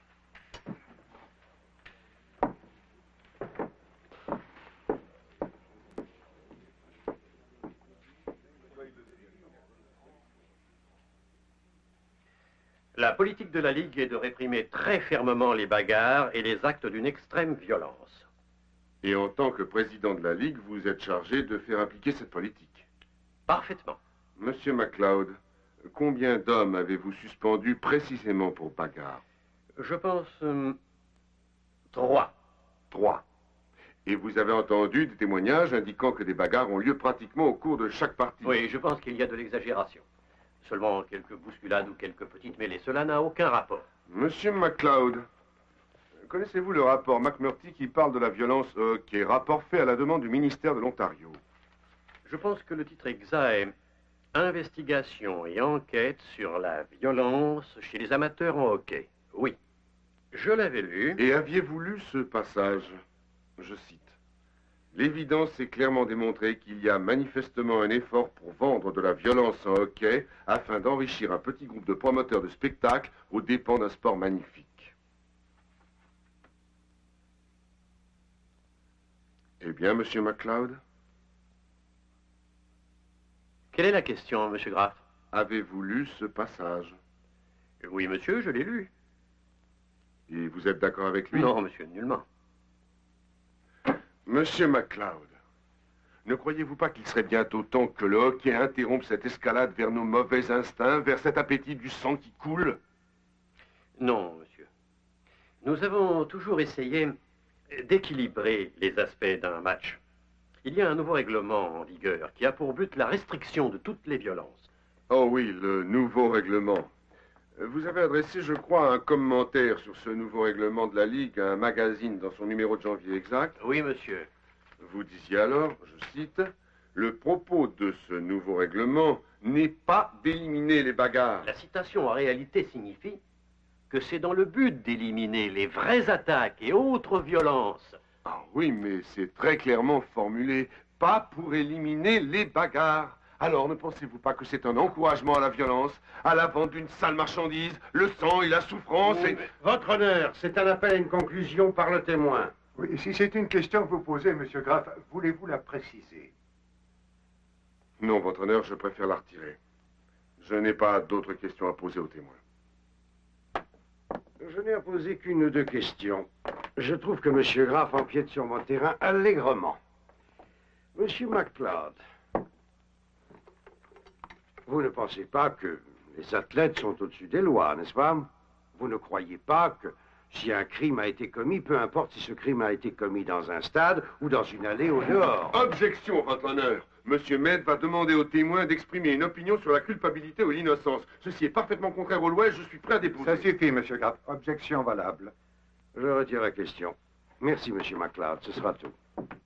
La politique de la Ligue est de réprimer très fermement les bagarres et les actes d'une extrême violence. Et en tant que président de la Ligue, vous êtes chargé de faire appliquer cette politique? Parfaitement. Monsieur MacLeod, combien d'hommes avez-vous suspendus précisément pour bagarre? Je pense... 3. 3. Et vous avez entendu des témoignages indiquant que des bagarres ont lieu pratiquement au cours de chaque partie? Oui, je pense qu'il y a de l'exagération. Seulement quelques bousculades ou quelques petites mêlées. Cela n'a aucun rapport. Monsieur MacLeod, connaissez-vous le rapport McMurtry qui parle de la violence au hockey, rapport fait à la demande du ministère de l'Ontario? Je pense que le titre exact est « Investigation et enquête sur la violence chez les amateurs en hockey ». Oui, je l'avais lu. Et aviez-vous lu ce passage? je cite, « L'évidence est clairement démontrée qu'il y a manifestement un effort pour vendre de la violence en hockey afin d'enrichir un petit groupe de promoteurs de spectacles aux dépens d'un sport magnifique. » Eh bien, Monsieur MacLeod? Quelle est la question, Monsieur Graff? Avez-vous lu ce passage? Oui, monsieur, je l'ai lu. Et vous êtes d'accord avec lui? Non, monsieur, nullement. Monsieur MacLeod, ne croyez-vous pas qu'il serait bientôt temps que le hockey interrompe cette escalade vers nos mauvais instincts, vers cet appétit du sang qui coule? Non, monsieur. Nous avons toujours essayé d'équilibrer les aspects d'un match. Il y a un nouveau règlement en vigueur qui a pour but la restriction de toutes les violences. Oh oui, le nouveau règlement. Vous avez adressé, je crois, un commentaire sur ce nouveau règlement de la Ligue à un magazine dans son numéro de janvier exact. Oui, monsieur. Vous disiez alors, je cite, « Le propos de ce nouveau règlement n'est pas d'éliminer les bagarres. » La citation en réalité signifie que c'est dans le but d'éliminer les vraies attaques et autres violences. Ah oui, mais c'est très clairement formulé, pas pour éliminer les bagarres. Alors ne pensez-vous pas que c'est un encouragement à la violence, à la vente d'une sale marchandise, le sang et la souffrance et... Votre honneur, c'est un appel à une conclusion par le témoin. Oui, si c'est une question que vous posez, Monsieur Graff, voulez-vous la préciser? Non, votre honneur, je préfère la retirer. Je n'ai pas d'autres questions à poser au témoin. Je n'ai à poser qu'une ou deux questions. Je trouve que M. Graff empiète sur mon terrain allègrement. Monsieur MacLeod, vous ne pensez pas que les athlètes sont au-dessus des lois, n'est-ce pas? Vous ne croyez pas que si un crime a été commis, peu importe si ce crime a été commis dans un stade ou dans une allée au dehors? Objection, votre honneur. Monsieur Med va demander au témoin d'exprimer une opinion sur la culpabilité ou l'innocence. Ceci est parfaitement contraire aux lois et je suis prêt à déposer. Ça suffit, Monsieur Graff. Objection valable. Je retire la question. Merci, Monsieur MacLeod. Ce sera tout.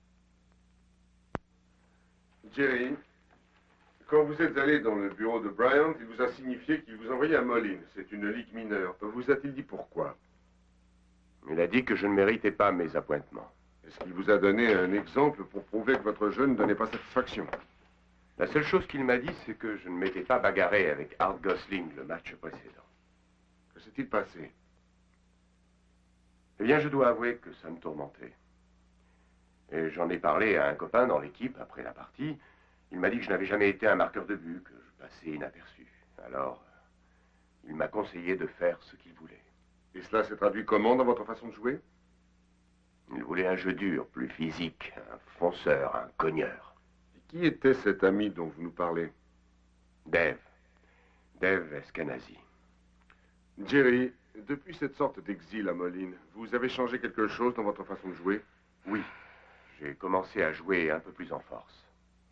Jerry, quand vous êtes allé dans le bureau de Bryant, il vous a signifié qu'il vous envoyait à Moline. C'est une ligue mineure. Vous a-t-il dit pourquoi? Il a dit que je ne méritais pas mes appointements. Est-ce qu'il vous a donné un exemple pour prouver que votre jeu ne donnait pas satisfaction? La seule chose qu'il m'a dit, c'est que je ne m'étais pas bagarré avec Art Gosling le match précédent. Que s'est-il passé? Eh bien, je dois avouer que ça me tourmentait. Et j'en ai parlé à un copain dans l'équipe après la partie. Il m'a dit que je n'avais jamais été un marqueur de but, que je passais inaperçu. Alors, il m'a conseillé de faire ce qu'il voulait. Et cela s'est traduit comment dans votre façon de jouer? Il voulait un jeu dur, plus physique, un fonceur, un cogneur. Et qui était cet ami dont vous nous parlez? Dave. Dave Eskenazi. Jerry, depuis cette sorte d'exil à Moline, vous avez changé quelque chose dans votre façon de jouer? Oui. J'ai commencé à jouer un peu plus en force.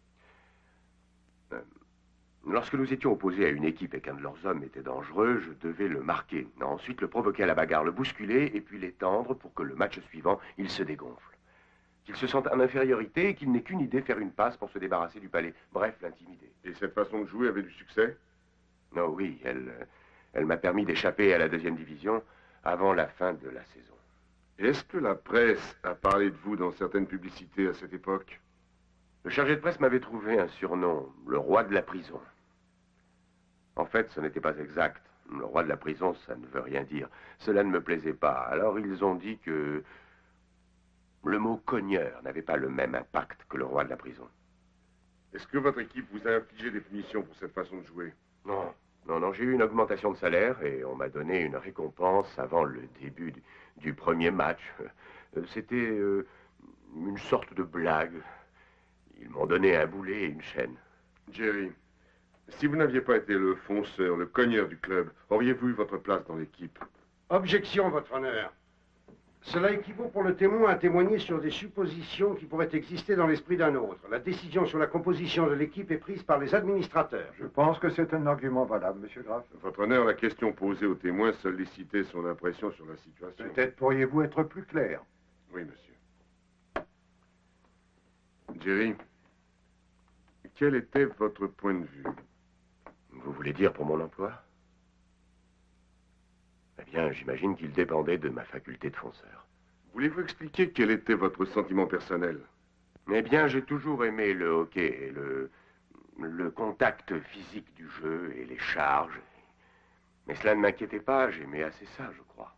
Lorsque nous étions opposés à une équipe et qu'un de leurs hommes était dangereux, je devais le marquer, ensuite le provoquer à la bagarre, le bousculer et puis l'étendre pour que le match suivant, il se dégonfle. Qu'il se sente en infériorité et qu'il n'ait qu'une idée, faire une passe pour se débarrasser du palais. Bref, l'intimider. Et cette façon de jouer avait du succès? Non, oui, elle m'a permis d'échapper à la 2e division avant la fin de la saison. Est-ce que la presse a parlé de vous dans certaines publicités à cette époque? Le chargé de presse m'avait trouvé un surnom, le roi de la prison. En fait, ce n'était pas exact. Le roi de la prison, ça ne veut rien dire. Cela ne me plaisait pas. Alors ils ont dit que le mot cogneur n'avait pas le même impact que le roi de la prison. Est-ce que votre équipe vous a infligé des punitions pour cette façon de jouer? Non. Non, j'ai eu une augmentation de salaire et on m'a donné une récompense avant le début du premier match. C'était une sorte de blague. Ils m'ont donné un boulet et une chaîne. Jerry, si vous n'aviez pas été le fonceur, le cogneur du club, auriez-vous eu votre place dans l'équipe? Objection, votre honneur. Cela équivaut pour le témoin à témoigner sur des suppositions qui pourraient exister dans l'esprit d'un autre. La décision sur la composition de l'équipe est prise par les administrateurs. Je pense que c'est un argument valable, Monsieur Graff. Votre honneur, la question posée au témoin sollicitait son impression sur la situation. Peut-être pourriez-vous être plus clair? Oui, monsieur. Jerry, quel était votre point de vue? Vous voulez dire pour mon emploi? Eh bien, j'imagine qu'il dépendait de ma faculté de fonceur. Voulez-vous expliquer quel était votre sentiment personnel? Eh bien, j'ai toujours aimé le hockey et le contact physique du jeu et les charges. Mais cela ne m'inquiétait pas, j'aimais assez ça, je crois.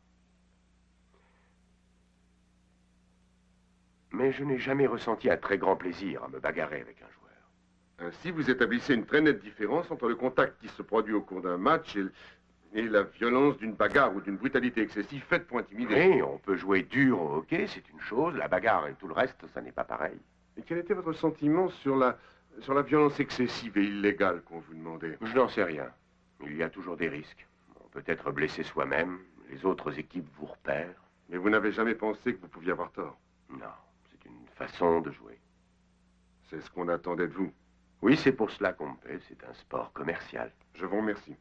Mais je n'ai jamais ressenti un très grand plaisir à me bagarrer avec un joueur. Ainsi, vous établissez une très nette différence entre le contact qui se produit au cours d'un match et la violence d'une bagarre ou d'une brutalité excessive faite pour intimider. Oui, on peut jouer dur au hockey, c'est une chose. La bagarre et tout le reste, ça n'est pas pareil. Et quel était votre sentiment sur la violence excessive et illégale qu'on vous demandait? Je n'en sais rien. Il y a toujours des risques. On peut être blessé soi-même, les autres équipes vous repèrent. Mais vous n'avez jamais pensé que vous pouviez avoir tort? Non, c'est une façon de jouer. C'est ce qu'on attendait de vous. Oui, c'est pour cela qu'on me paie, c'est un sport commercial. Je vous remercie.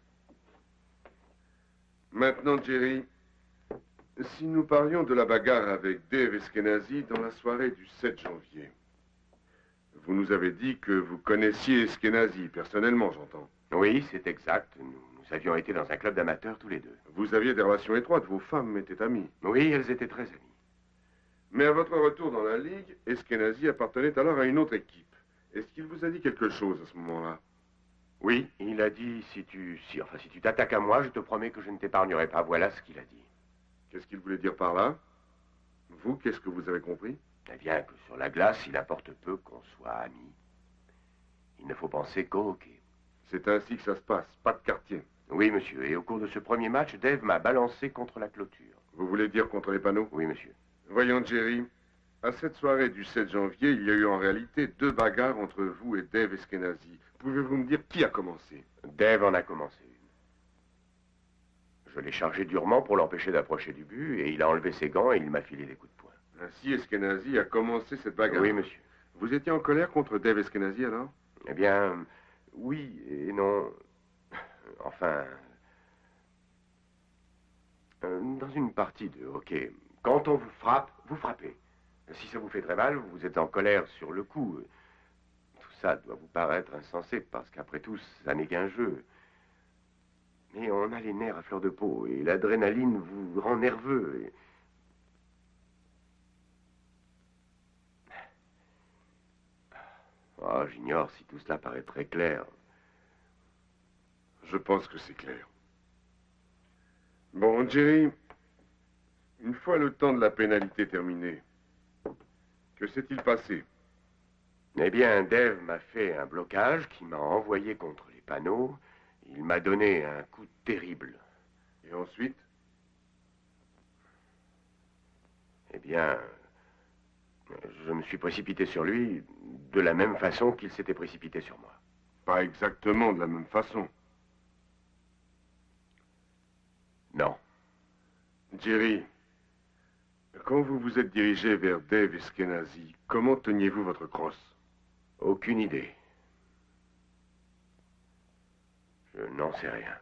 Maintenant, Jerry, si nous parlions de la bagarre avec Dave Eskenazi dans la soirée du 7 janvier, vous nous avez dit que vous connaissiez Eskenazi, personnellement, j'entends. Oui, c'est exact. Nous avions été dans un club d'amateurs tous les deux. Vous aviez des relations étroites, vos femmes étaient amies. Oui, elles étaient très amies. Mais à votre retour dans la Ligue, Eskenazi appartenait alors à une autre équipe. Est-ce qu'il vous a dit quelque chose à ce moment-là? Oui, il a dit, si tu t'attaques à moi, je te promets que je ne t'épargnerai pas. Voilà ce qu'il a dit. Qu'est-ce qu'il voulait dire par là? Vous, qu'est-ce que vous avez compris? Eh bien, que sur la glace, il importe peu qu'on soit amis. Il ne faut penser qu'au hockey. C'est ainsi que ça se passe, pas de quartier. Oui, monsieur, et au cours de ce premier match, Dave m'a balancé contre la clôture. Vous voulez dire contre les panneaux? Oui, monsieur. Voyons, Jerry, à cette soirée du 7 janvier, il y a eu en réalité 2 bagarres entre vous et Dave Eskenazi. Pouvez-vous me dire qui a commencé? Dave en a commencé une. Je l'ai chargé durement pour l'empêcher d'approcher du but, et il a enlevé ses gants et il m'a filé des coups de poing. Ainsi, Eskenazi a commencé cette bagarre? Oui, monsieur. Vous étiez en colère contre Dave Eskenazi, alors? Eh bien, oui et non. Enfin, dans une partie de hockey, quand on vous frappe, vous frappez. Si ça vous fait très mal, vous êtes en colère sur le coup. Tout ça doit vous paraître insensé, parce qu'après tout, ça n'est qu'un jeu. Mais on a les nerfs à fleur de peau, et l'adrénaline vous rend nerveux. Oh, j'ignore si tout cela paraît très clair. Je pense que c'est clair. Bon, Jerry, une fois le temps de la pénalité terminé, que s'est-il passé? Eh bien, Dave m'a fait un blocage qui m'a envoyé contre les panneaux. Il m'a donné un coup terrible. Et ensuite? Eh bien, je me suis précipité sur lui de la même façon qu'il s'était précipité sur moi. Pas exactement de la même façon. Non. Jerry, quand vous vous êtes dirigé vers Dave Eskenazi, comment teniez-vous votre crosse? Aucune idée. Je n'en sais rien.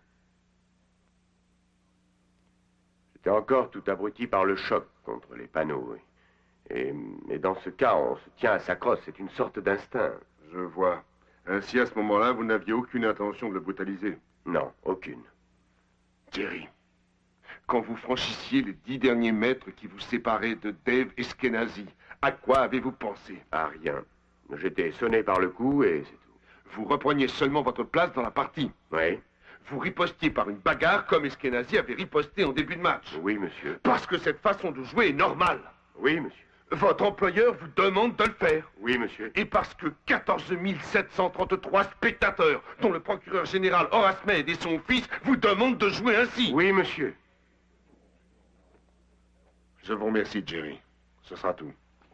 J'étais encore tout abruti par le choc contre les panneaux. Et dans ce cas, on se tient à sa crosse. C'est une sorte d'instinct. Je vois. Ainsi, à ce moment-là, vous n'aviez aucune intention de le brutaliser? Non, aucune. Jerry, quand vous franchissiez les 10 derniers mètres qui vous séparaient de Dave Eskenazi, à quoi avez-vous pensé? À rien. J'étais sonné par le coup et c'est tout. Vous repreniez seulement votre place dans la partie? Oui. Vous ripostiez par une bagarre comme Eskenazi avait riposté en début de match? Oui, monsieur. Parce que cette façon de jouer est normale? Oui, monsieur. Votre employeur vous demande de le faire? Oui, monsieur. Et parce que 14 733 spectateurs, dont le procureur général Horace Meade et son fils, vous demandent de jouer ainsi? Oui, monsieur. Je vous remercie, Jerry. Ce sera tout.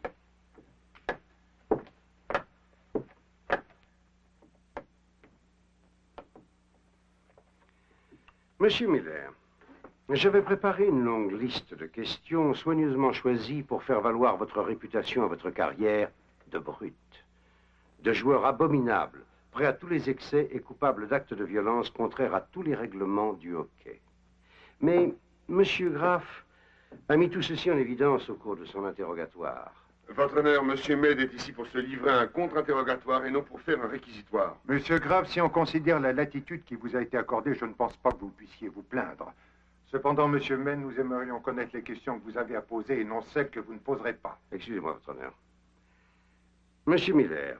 Monsieur Miller, j'avais préparé une longue liste de questions soigneusement choisies pour faire valoir votre réputation et votre carrière de brute, de joueur abominable, prêt à tous les excès et coupable d'actes de violence contraires à tous les règlements du hockey. Mais Monsieur Graff a mis tout ceci en évidence au cours de son interrogatoire. Votre honneur, Monsieur Meade est ici pour se livrer à un contre-interrogatoire et non pour faire un réquisitoire. Monsieur Graff, si on considère la latitude qui vous a été accordée, je ne pense pas que vous puissiez vous plaindre. Cependant, Monsieur May, nous aimerions connaître les questions que vous avez à poser et non celles que vous ne poserez pas. Excusez-moi, votre honneur. Monsieur Miller,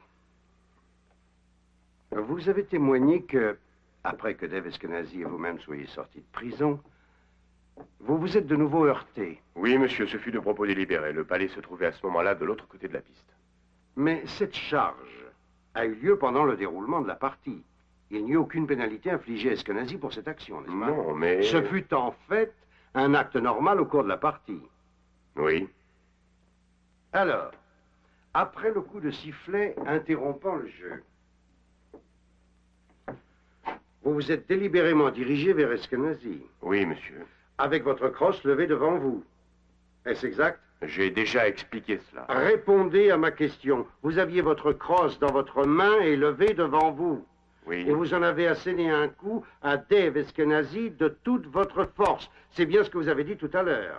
vous avez témoigné que, après que Dave Eskenazi et vous-même soyez sortis de prison, vous vous êtes de nouveau heurté. Oui, monsieur, ce fut de propos délibérés. Le palais se trouvait à ce moment-là de l'autre côté de la piste. Mais cette charge a eu lieu pendant le déroulement de la partie. Il n'y a aucune pénalité infligée à Eskenazi pour cette action, n'est-ce pas? Non, mais... Ce fut en fait un acte normal au cours de la partie. Oui. Alors, après le coup de sifflet interrompant le jeu, vous vous êtes délibérément dirigé vers Eskenazi. Oui, monsieur. Avec votre crosse levée devant vous. Est-ce exact? J'ai déjà expliqué cela. Répondez à ma question. Vous aviez votre crosse dans votre main et levée devant vous. Oui. Et vous en avez asséné un coup à Dave Eskenazi de toute votre force. C'est bien ce que vous avez dit tout à l'heure.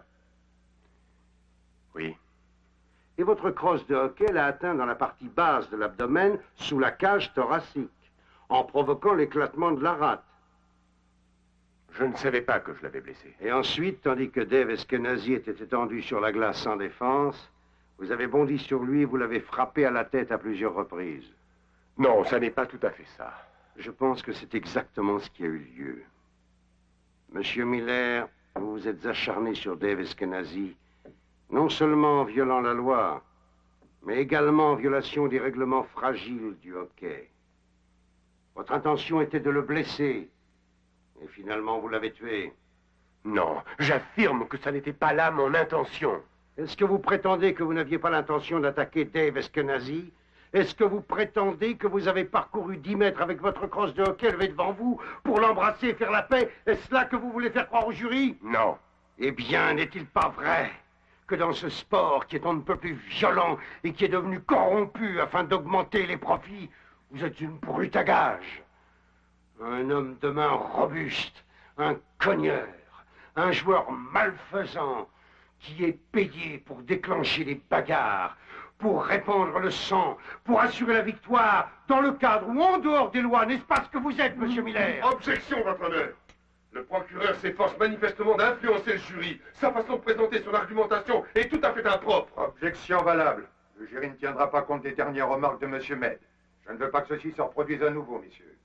Oui. Et votre crosse de hockey l'a atteint dans la partie basse de l'abdomen, sous la cage thoracique, en provoquant l'éclatement de la rate. Je ne savais pas que je l'avais blessé. Et ensuite, tandis que Dave Eskenazi était étendu sur la glace sans défense, vous avez bondi sur lui et vous l'avez frappé à la tête à plusieurs reprises. Non, ça n'est pas tout à fait ça. Je pense que c'est exactement ce qui a eu lieu. Monsieur Miller, vous vous êtes acharné sur Dave Eskenazi, non seulement en violant la loi, mais également en violation des règlements fragiles du hockey. Votre intention était de le blesser, et finalement vous l'avez tué. Non, j'affirme que ça n'était pas là mon intention. Est-ce que vous prétendez que vous n'aviez pas l'intention d'attaquer Dave Eskenazi? Est-ce que vous prétendez que vous avez parcouru 10 mètres avec votre crosse de hockey levée devant vous pour l'embrasser et faire la paix? Est-ce là que vous voulez faire croire au jury? Non. Eh bien, n'est-il pas vrai que dans ce sport qui est on ne peut plus violent et qui est devenu corrompu afin d'augmenter les profits, vous êtes une brute à gages? Un homme de main robuste, un cogneur, un joueur malfaisant qui est payé pour déclencher les bagarres, pour répandre le sang, pour assurer la victoire, dans le cadre ou en dehors des lois, n'est-ce pas ce que vous êtes, monsieur Miller? Objection, votre honneur. Le procureur s'efforce manifestement d'influencer le jury. Sa façon de présenter son argumentation est tout à fait impropre. Objection valable. Le jury ne tiendra pas compte des dernières remarques de Monsieur Med. Je ne veux pas que ceci se reproduise à nouveau, messieurs.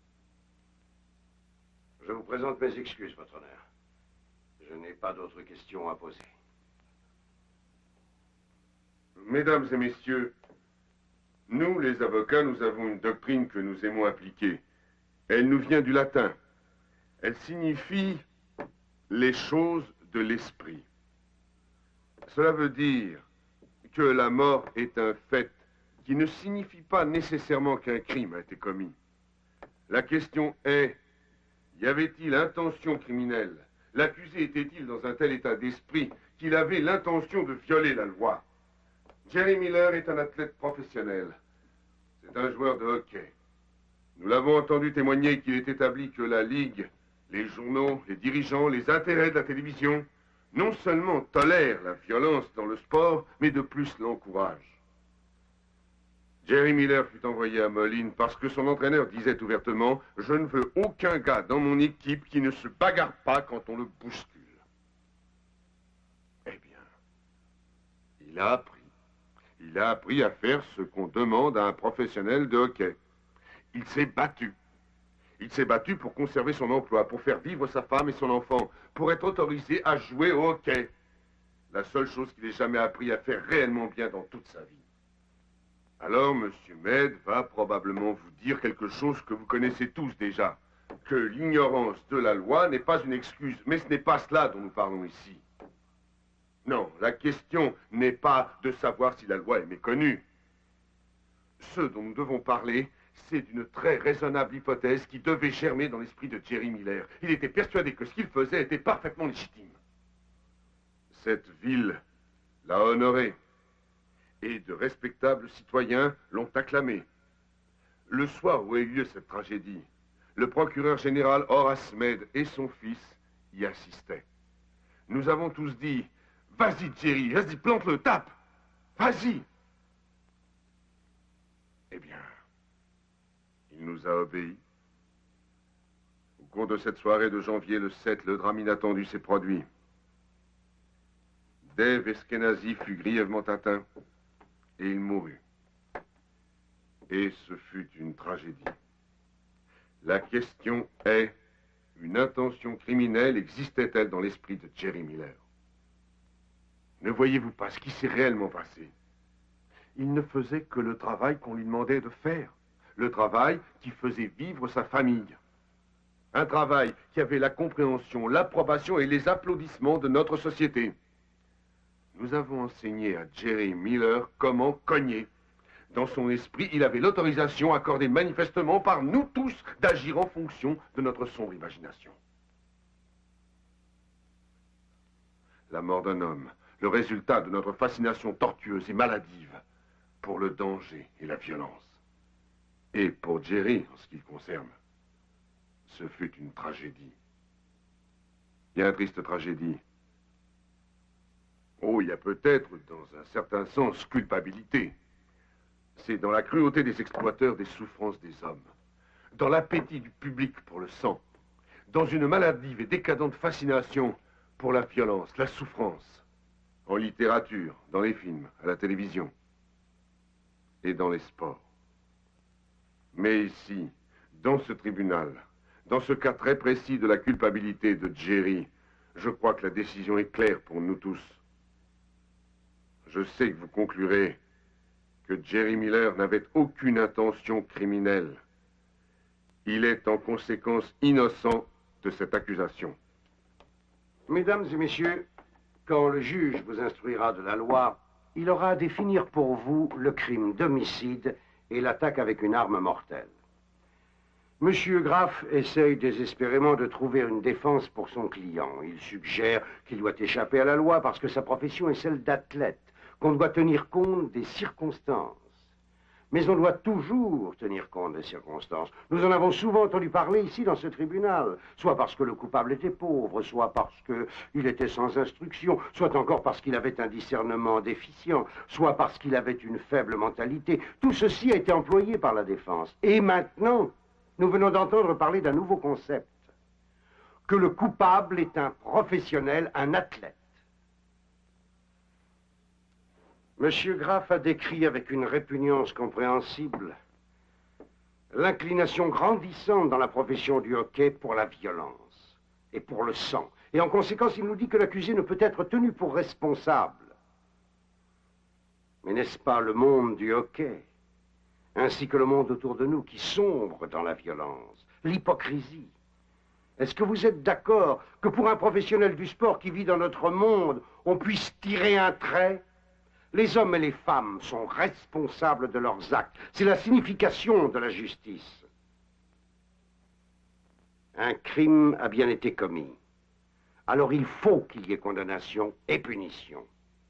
Je vous présente mes excuses, votre honneur. Je n'ai pas d'autres questions à poser. Mesdames et messieurs, nous, les avocats, nous avons une doctrine que nous aimons appliquer. Elle nous vient du latin. Elle signifie les choses de l'esprit. Cela veut dire que la mort est un fait qui ne signifie pas nécessairement qu'un crime a été commis. La question est, y avait-il intention criminelle? L'accusé était-il dans un tel état d'esprit qu'il avait l'intention de violer la loi? Jerry Miller est un athlète professionnel. C'est un joueur de hockey. Nous l'avons entendu témoigner qu'il est établi que la Ligue, les journaux, les dirigeants, les intérêts de la télévision, non seulement tolèrent la violence dans le sport, mais de plus l'encouragent. Jerry Miller fut envoyé à Moline parce que son entraîneur disait ouvertement « Je ne veux aucun gars dans mon équipe qui ne se bagarre pas quand on le bouscule. » Eh bien, il a appris. Il a appris à faire ce qu'on demande à un professionnel de hockey. Il s'est battu. Il s'est battu pour conserver son emploi, pour faire vivre sa femme et son enfant, pour être autorisé à jouer au hockey. La seule chose qu'il ait jamais appris à faire réellement bien dans toute sa vie. Alors, M. Med va probablement vous dire quelque chose que vous connaissez tous déjà, que l'ignorance de la loi n'est pas une excuse, mais ce n'est pas cela dont nous parlons ici. Non, la question n'est pas de savoir si la loi est méconnue. Ce dont nous devons parler, c'est d'une très raisonnable hypothèse qui devait germer dans l'esprit de Jerry Miller. Il était persuadé que ce qu'il faisait était parfaitement légitime. Cette ville l'a honoré, et de respectables citoyens l'ont acclamé. Le soir où a eu lieu cette tragédie, le procureur général Horace Med et son fils y assistaient. Nous avons tous dit « Vas-y, Jerry, vas-y, plante-le, tape! Vas-y !» Eh bien, il nous a obéi. Ou cours de cette soirée de janvier le 7, le drame inattendu s'est produit. Dave Eskenazi fut grièvement atteint et il mourut. Et ce fut une tragédie. La question est, une intention criminelle existait-elle dans l'esprit de Jerry Miller? Ne voyez-vous pas ce qui s'est réellement passé? Il ne faisait que le travail qu'on lui demandait de faire. Le travail qui faisait vivre sa famille. Un travail qui avait la compréhension, l'approbation et les applaudissements de notre société. Nous avons enseigné à Jerry Miller comment cogner. Dans son esprit, il avait l'autorisation accordée manifestement par nous tous d'agir en fonction de notre sombre imagination. La mort d'un homme, le résultat de notre fascination tortueuse et maladive pour le danger et la violence. Et pour Jerry, en ce qui le concerne, ce fut une tragédie. Bien triste tragédie. Oh, il y a peut-être, dans un certain sens, culpabilité. C'est dans la cruauté des exploiteurs des souffrances des hommes, dans l'appétit du public pour le sang, dans une maladive et décadente fascination pour la violence, la souffrance, en littérature, dans les films, à la télévision et dans les sports. Mais ici, dans ce tribunal, dans ce cas très précis de la culpabilité de Jerry, je crois que la décision est claire pour nous tous. Je sais que vous conclurez que Jerry Miller n'avait aucune intention criminelle. Il est en conséquence innocent de cette accusation. Mesdames et messieurs, quand le juge vous instruira de la loi, il aura à définir pour vous le crime d'homicide et l'attaque avec une arme mortelle. Monsieur Graff essaye désespérément de trouver une défense pour son client. Il suggère qu'il doit échapper à la loi parce que sa profession est celle d'athlète, qu'on doit tenir compte des circonstances. Mais on doit toujours tenir compte des circonstances. Nous en avons souvent entendu parler ici dans ce tribunal, soit parce que le coupable était pauvre, soit parce qu'il était sans instruction, soit encore parce qu'il avait un discernement déficient, soit parce qu'il avait une faible mentalité. Tout ceci a été employé par la défense. Et maintenant, nous venons d'entendre parler d'un nouveau concept, que le coupable est un professionnel, un athlète. Monsieur Graff a décrit avec une répugnance compréhensible l'inclination grandissante dans la profession du hockey pour la violence et pour le sang. Et en conséquence, il nous dit que l'accusé ne peut être tenu pour responsable. Mais n'est-ce pas le monde du hockey, ainsi que le monde autour de nous, qui sombre dans la violence, l'hypocrisie? Est-ce que vous êtes d'accord que pour un professionnel du sport qui vit dans notre monde, on puisse tirer un trait? Les hommes et les femmes sont responsables de leurs actes. C'est la signification de la justice. Un crime a bien été commis. Alors il faut qu'il y ait condamnation et punition.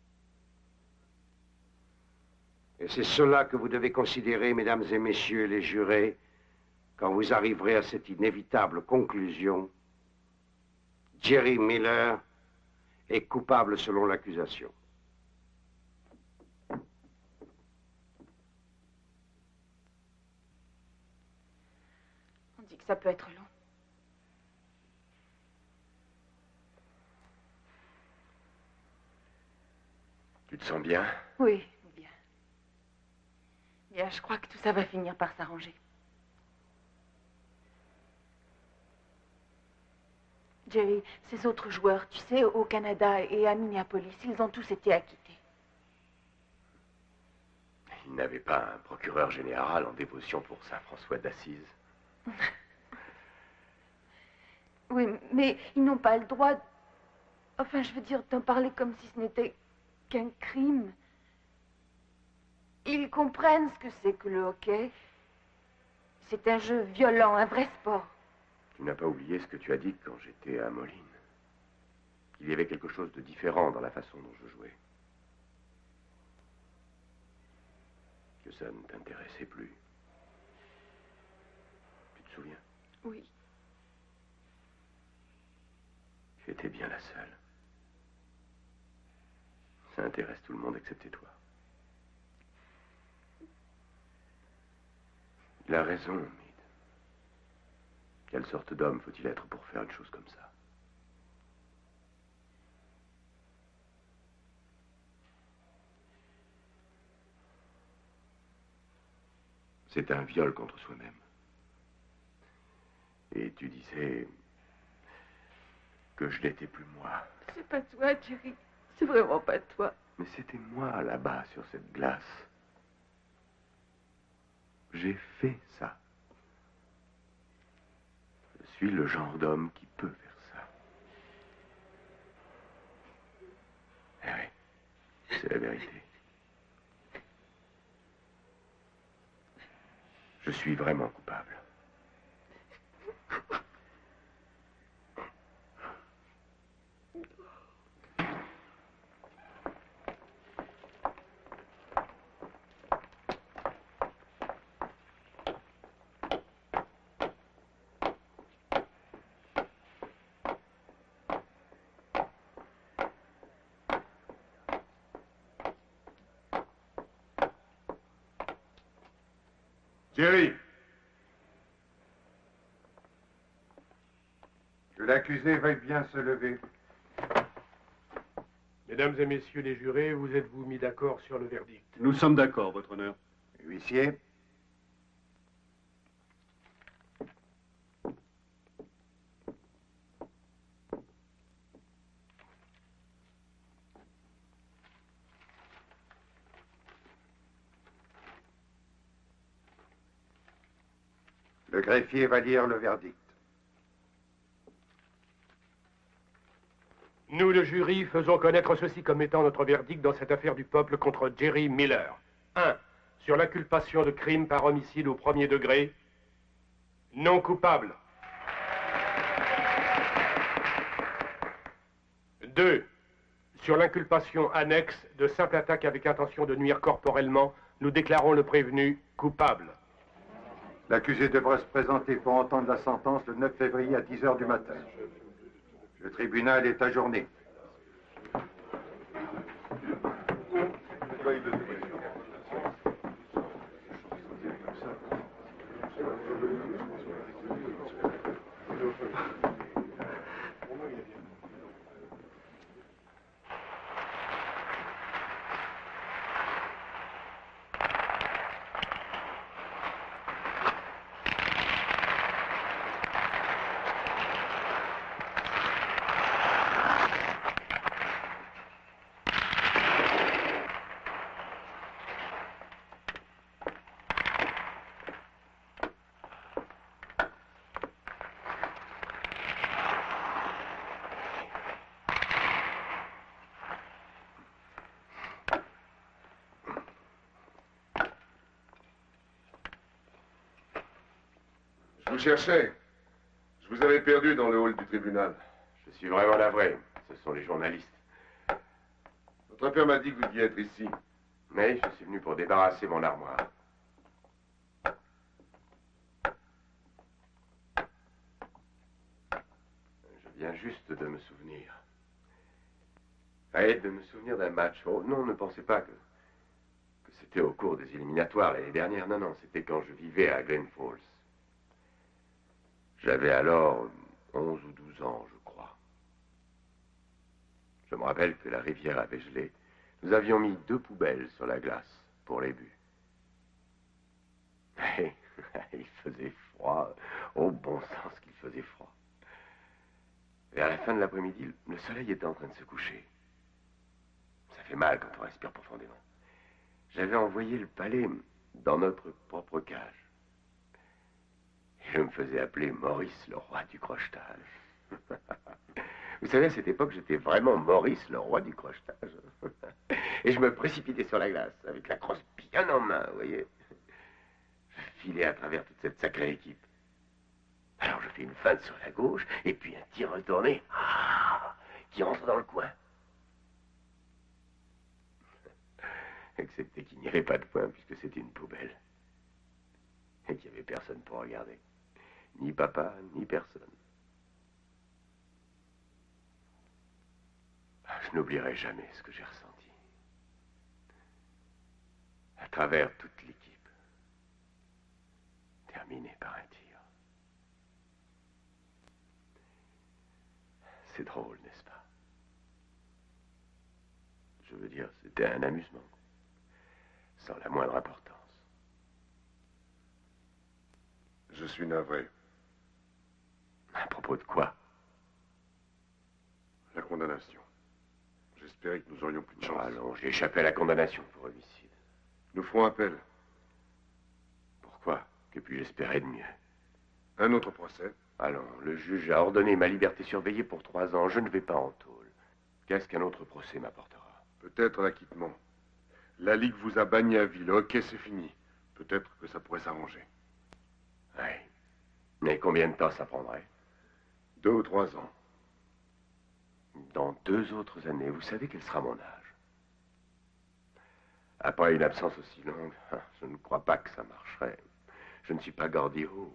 Et c'est cela que vous devez considérer, mesdames et messieurs les jurés, quand vous arriverez à cette inévitable conclusion. Jerry Miller est coupable selon l'accusation. On dit que ça peut être long. Tu te sens bien? Oui, bien. Bien, je crois que tout ça va finir par s'arranger. Jerry, ces autres joueurs, tu sais, au Canada et à Minneapolis, ils ont tous été acquittés. Il n'avait pas un procureur général en dévotion pour Saint-François d'Assise? Oui, mais ils n'ont pas le droit, enfin, je veux dire, d'en parler comme si ce n'était qu'un crime. Ils comprennent ce que c'est que le hockey. C'est un jeu violent, un vrai sport. Tu n'as pas oublié ce que tu as dit quand j'étais à Moline. Il y avait quelque chose de différent dans la façon dont je jouais. Que ça ne t'intéressait plus. Tu te souviens? Oui. Tu étais bien la seule. Ça intéresse tout le monde excepté toi. Il a raison, Meade. Quelle sorte d'homme faut-il être pour faire une chose comme ça? C'est un viol contre soi-même. Et tu disais que je n'étais plus moi. C'est pas toi, Jerry. C'est vraiment pas toi. Mais c'était moi là-bas sur cette glace. J'ai fait ça. Je suis le genre d'homme qui peut faire ça. Eh oui, c'est la vérité. Je suis vraiment coupable. Jerry. Que l'accusé veuille bien se lever. Mesdames et messieurs les jurés, vous êtes-vous mis d'accord sur le verdict? Nous sommes d'accord, votre honneur. Huissier. Le greffier va lire le verdict. Nous, le jury, faisons connaître ceci comme étant notre verdict dans cette affaire du peuple contre Jerry Miller. 1. Sur l'inculpation de crime par homicide au premier degré, non coupable. 2. Sur l'inculpation annexe de simple attaque avec intention de nuire corporellement, nous déclarons le prévenu coupable. L'accusé devra se présenter pour entendre la sentence le 9 février à 10 h du matin. Le tribunal est ajourné. Je vous cherchais. Je vous avais perdu dans le hall du tribunal. Je suis vraiment navré. Ce sont les journalistes. Votre père m'a dit que vous deviez être ici. Mais je suis venu pour débarrasser mon armoire. Je viens juste de me souvenir. De me souvenir d'un match. Oh, non, ne pensez pas que c'était au cours des éliminatoires l'année dernière. Non, non, c'était quand je vivais à Glen Falls. J'avais alors 11 ou 12 ans, je crois. Je me rappelle que la rivière avait gelé. Nous avions mis 2 poubelles sur la glace pour les buts. Et il faisait froid. Au bon sens qu'il faisait froid. Vers la fin de l'après-midi, le soleil était en train de se coucher. Ça fait mal quand on respire profondément. J'avais envoyé le palais dans notre propre cage. Et je me faisais appeler Maurice, le roi du crochetage. Vous savez, à cette époque, j'étais vraiment Maurice, le roi du crochetage. Et je me précipitais sur la glace, avec la crosse bien en main, vous voyez. Je filais à travers toute cette sacrée équipe. Alors je fais une feinte sur la gauche, et puis un tir retourné, qui rentre dans le coin. Excepté qu'il n'y avait pas de point, puisque c'était une poubelle. Et qu'il n'y avait personne pour regarder. Ni papa, ni personne. Je n'oublierai jamais ce que j'ai ressenti. À travers toute l'équipe. Terminé par un tir. C'est drôle, n'est-ce pas? Je veux dire, c'était un amusement. Sans la moindre importance. Je suis navré. À propos de quoi? La condamnation. J'espérais que nous aurions plus de chance. Allons, j'ai échappé à la condamnation pour homicide. Nous ferons appel. Pourquoi? Que puis-je espérer de mieux? Un autre procès. Allons, le juge a ordonné ma liberté surveillée pour 3 ans. Je ne vais pas en tôle. Qu'est-ce qu'un autre procès m'apportera? Peut-être l'acquittement. La Ligue vous a banni à vie. Le hockey, c'est fini. Peut-être que ça pourrait s'arranger. Oui. Mais combien de temps ça prendrait? 2 ou 3 ans. Dans 2 autres années, vous savez quel sera mon âge? Après une absence aussi longue, je ne crois pas que ça marcherait. Je ne suis pas Gordillo.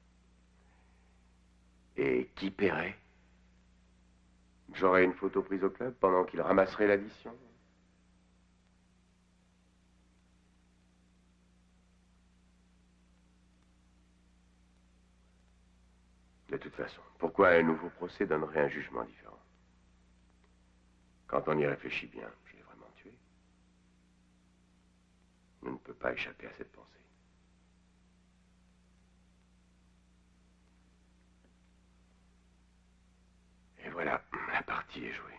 Et qui paierait? J'aurais une photo prise au club pendant qu'il ramasserait l'addition. De toute façon, pourquoi un nouveau procès donnerait un jugement différent? Quand on y réfléchit bien, je l'ai vraiment tué. On ne peut pas échapper à cette pensée. Et voilà, la partie est jouée.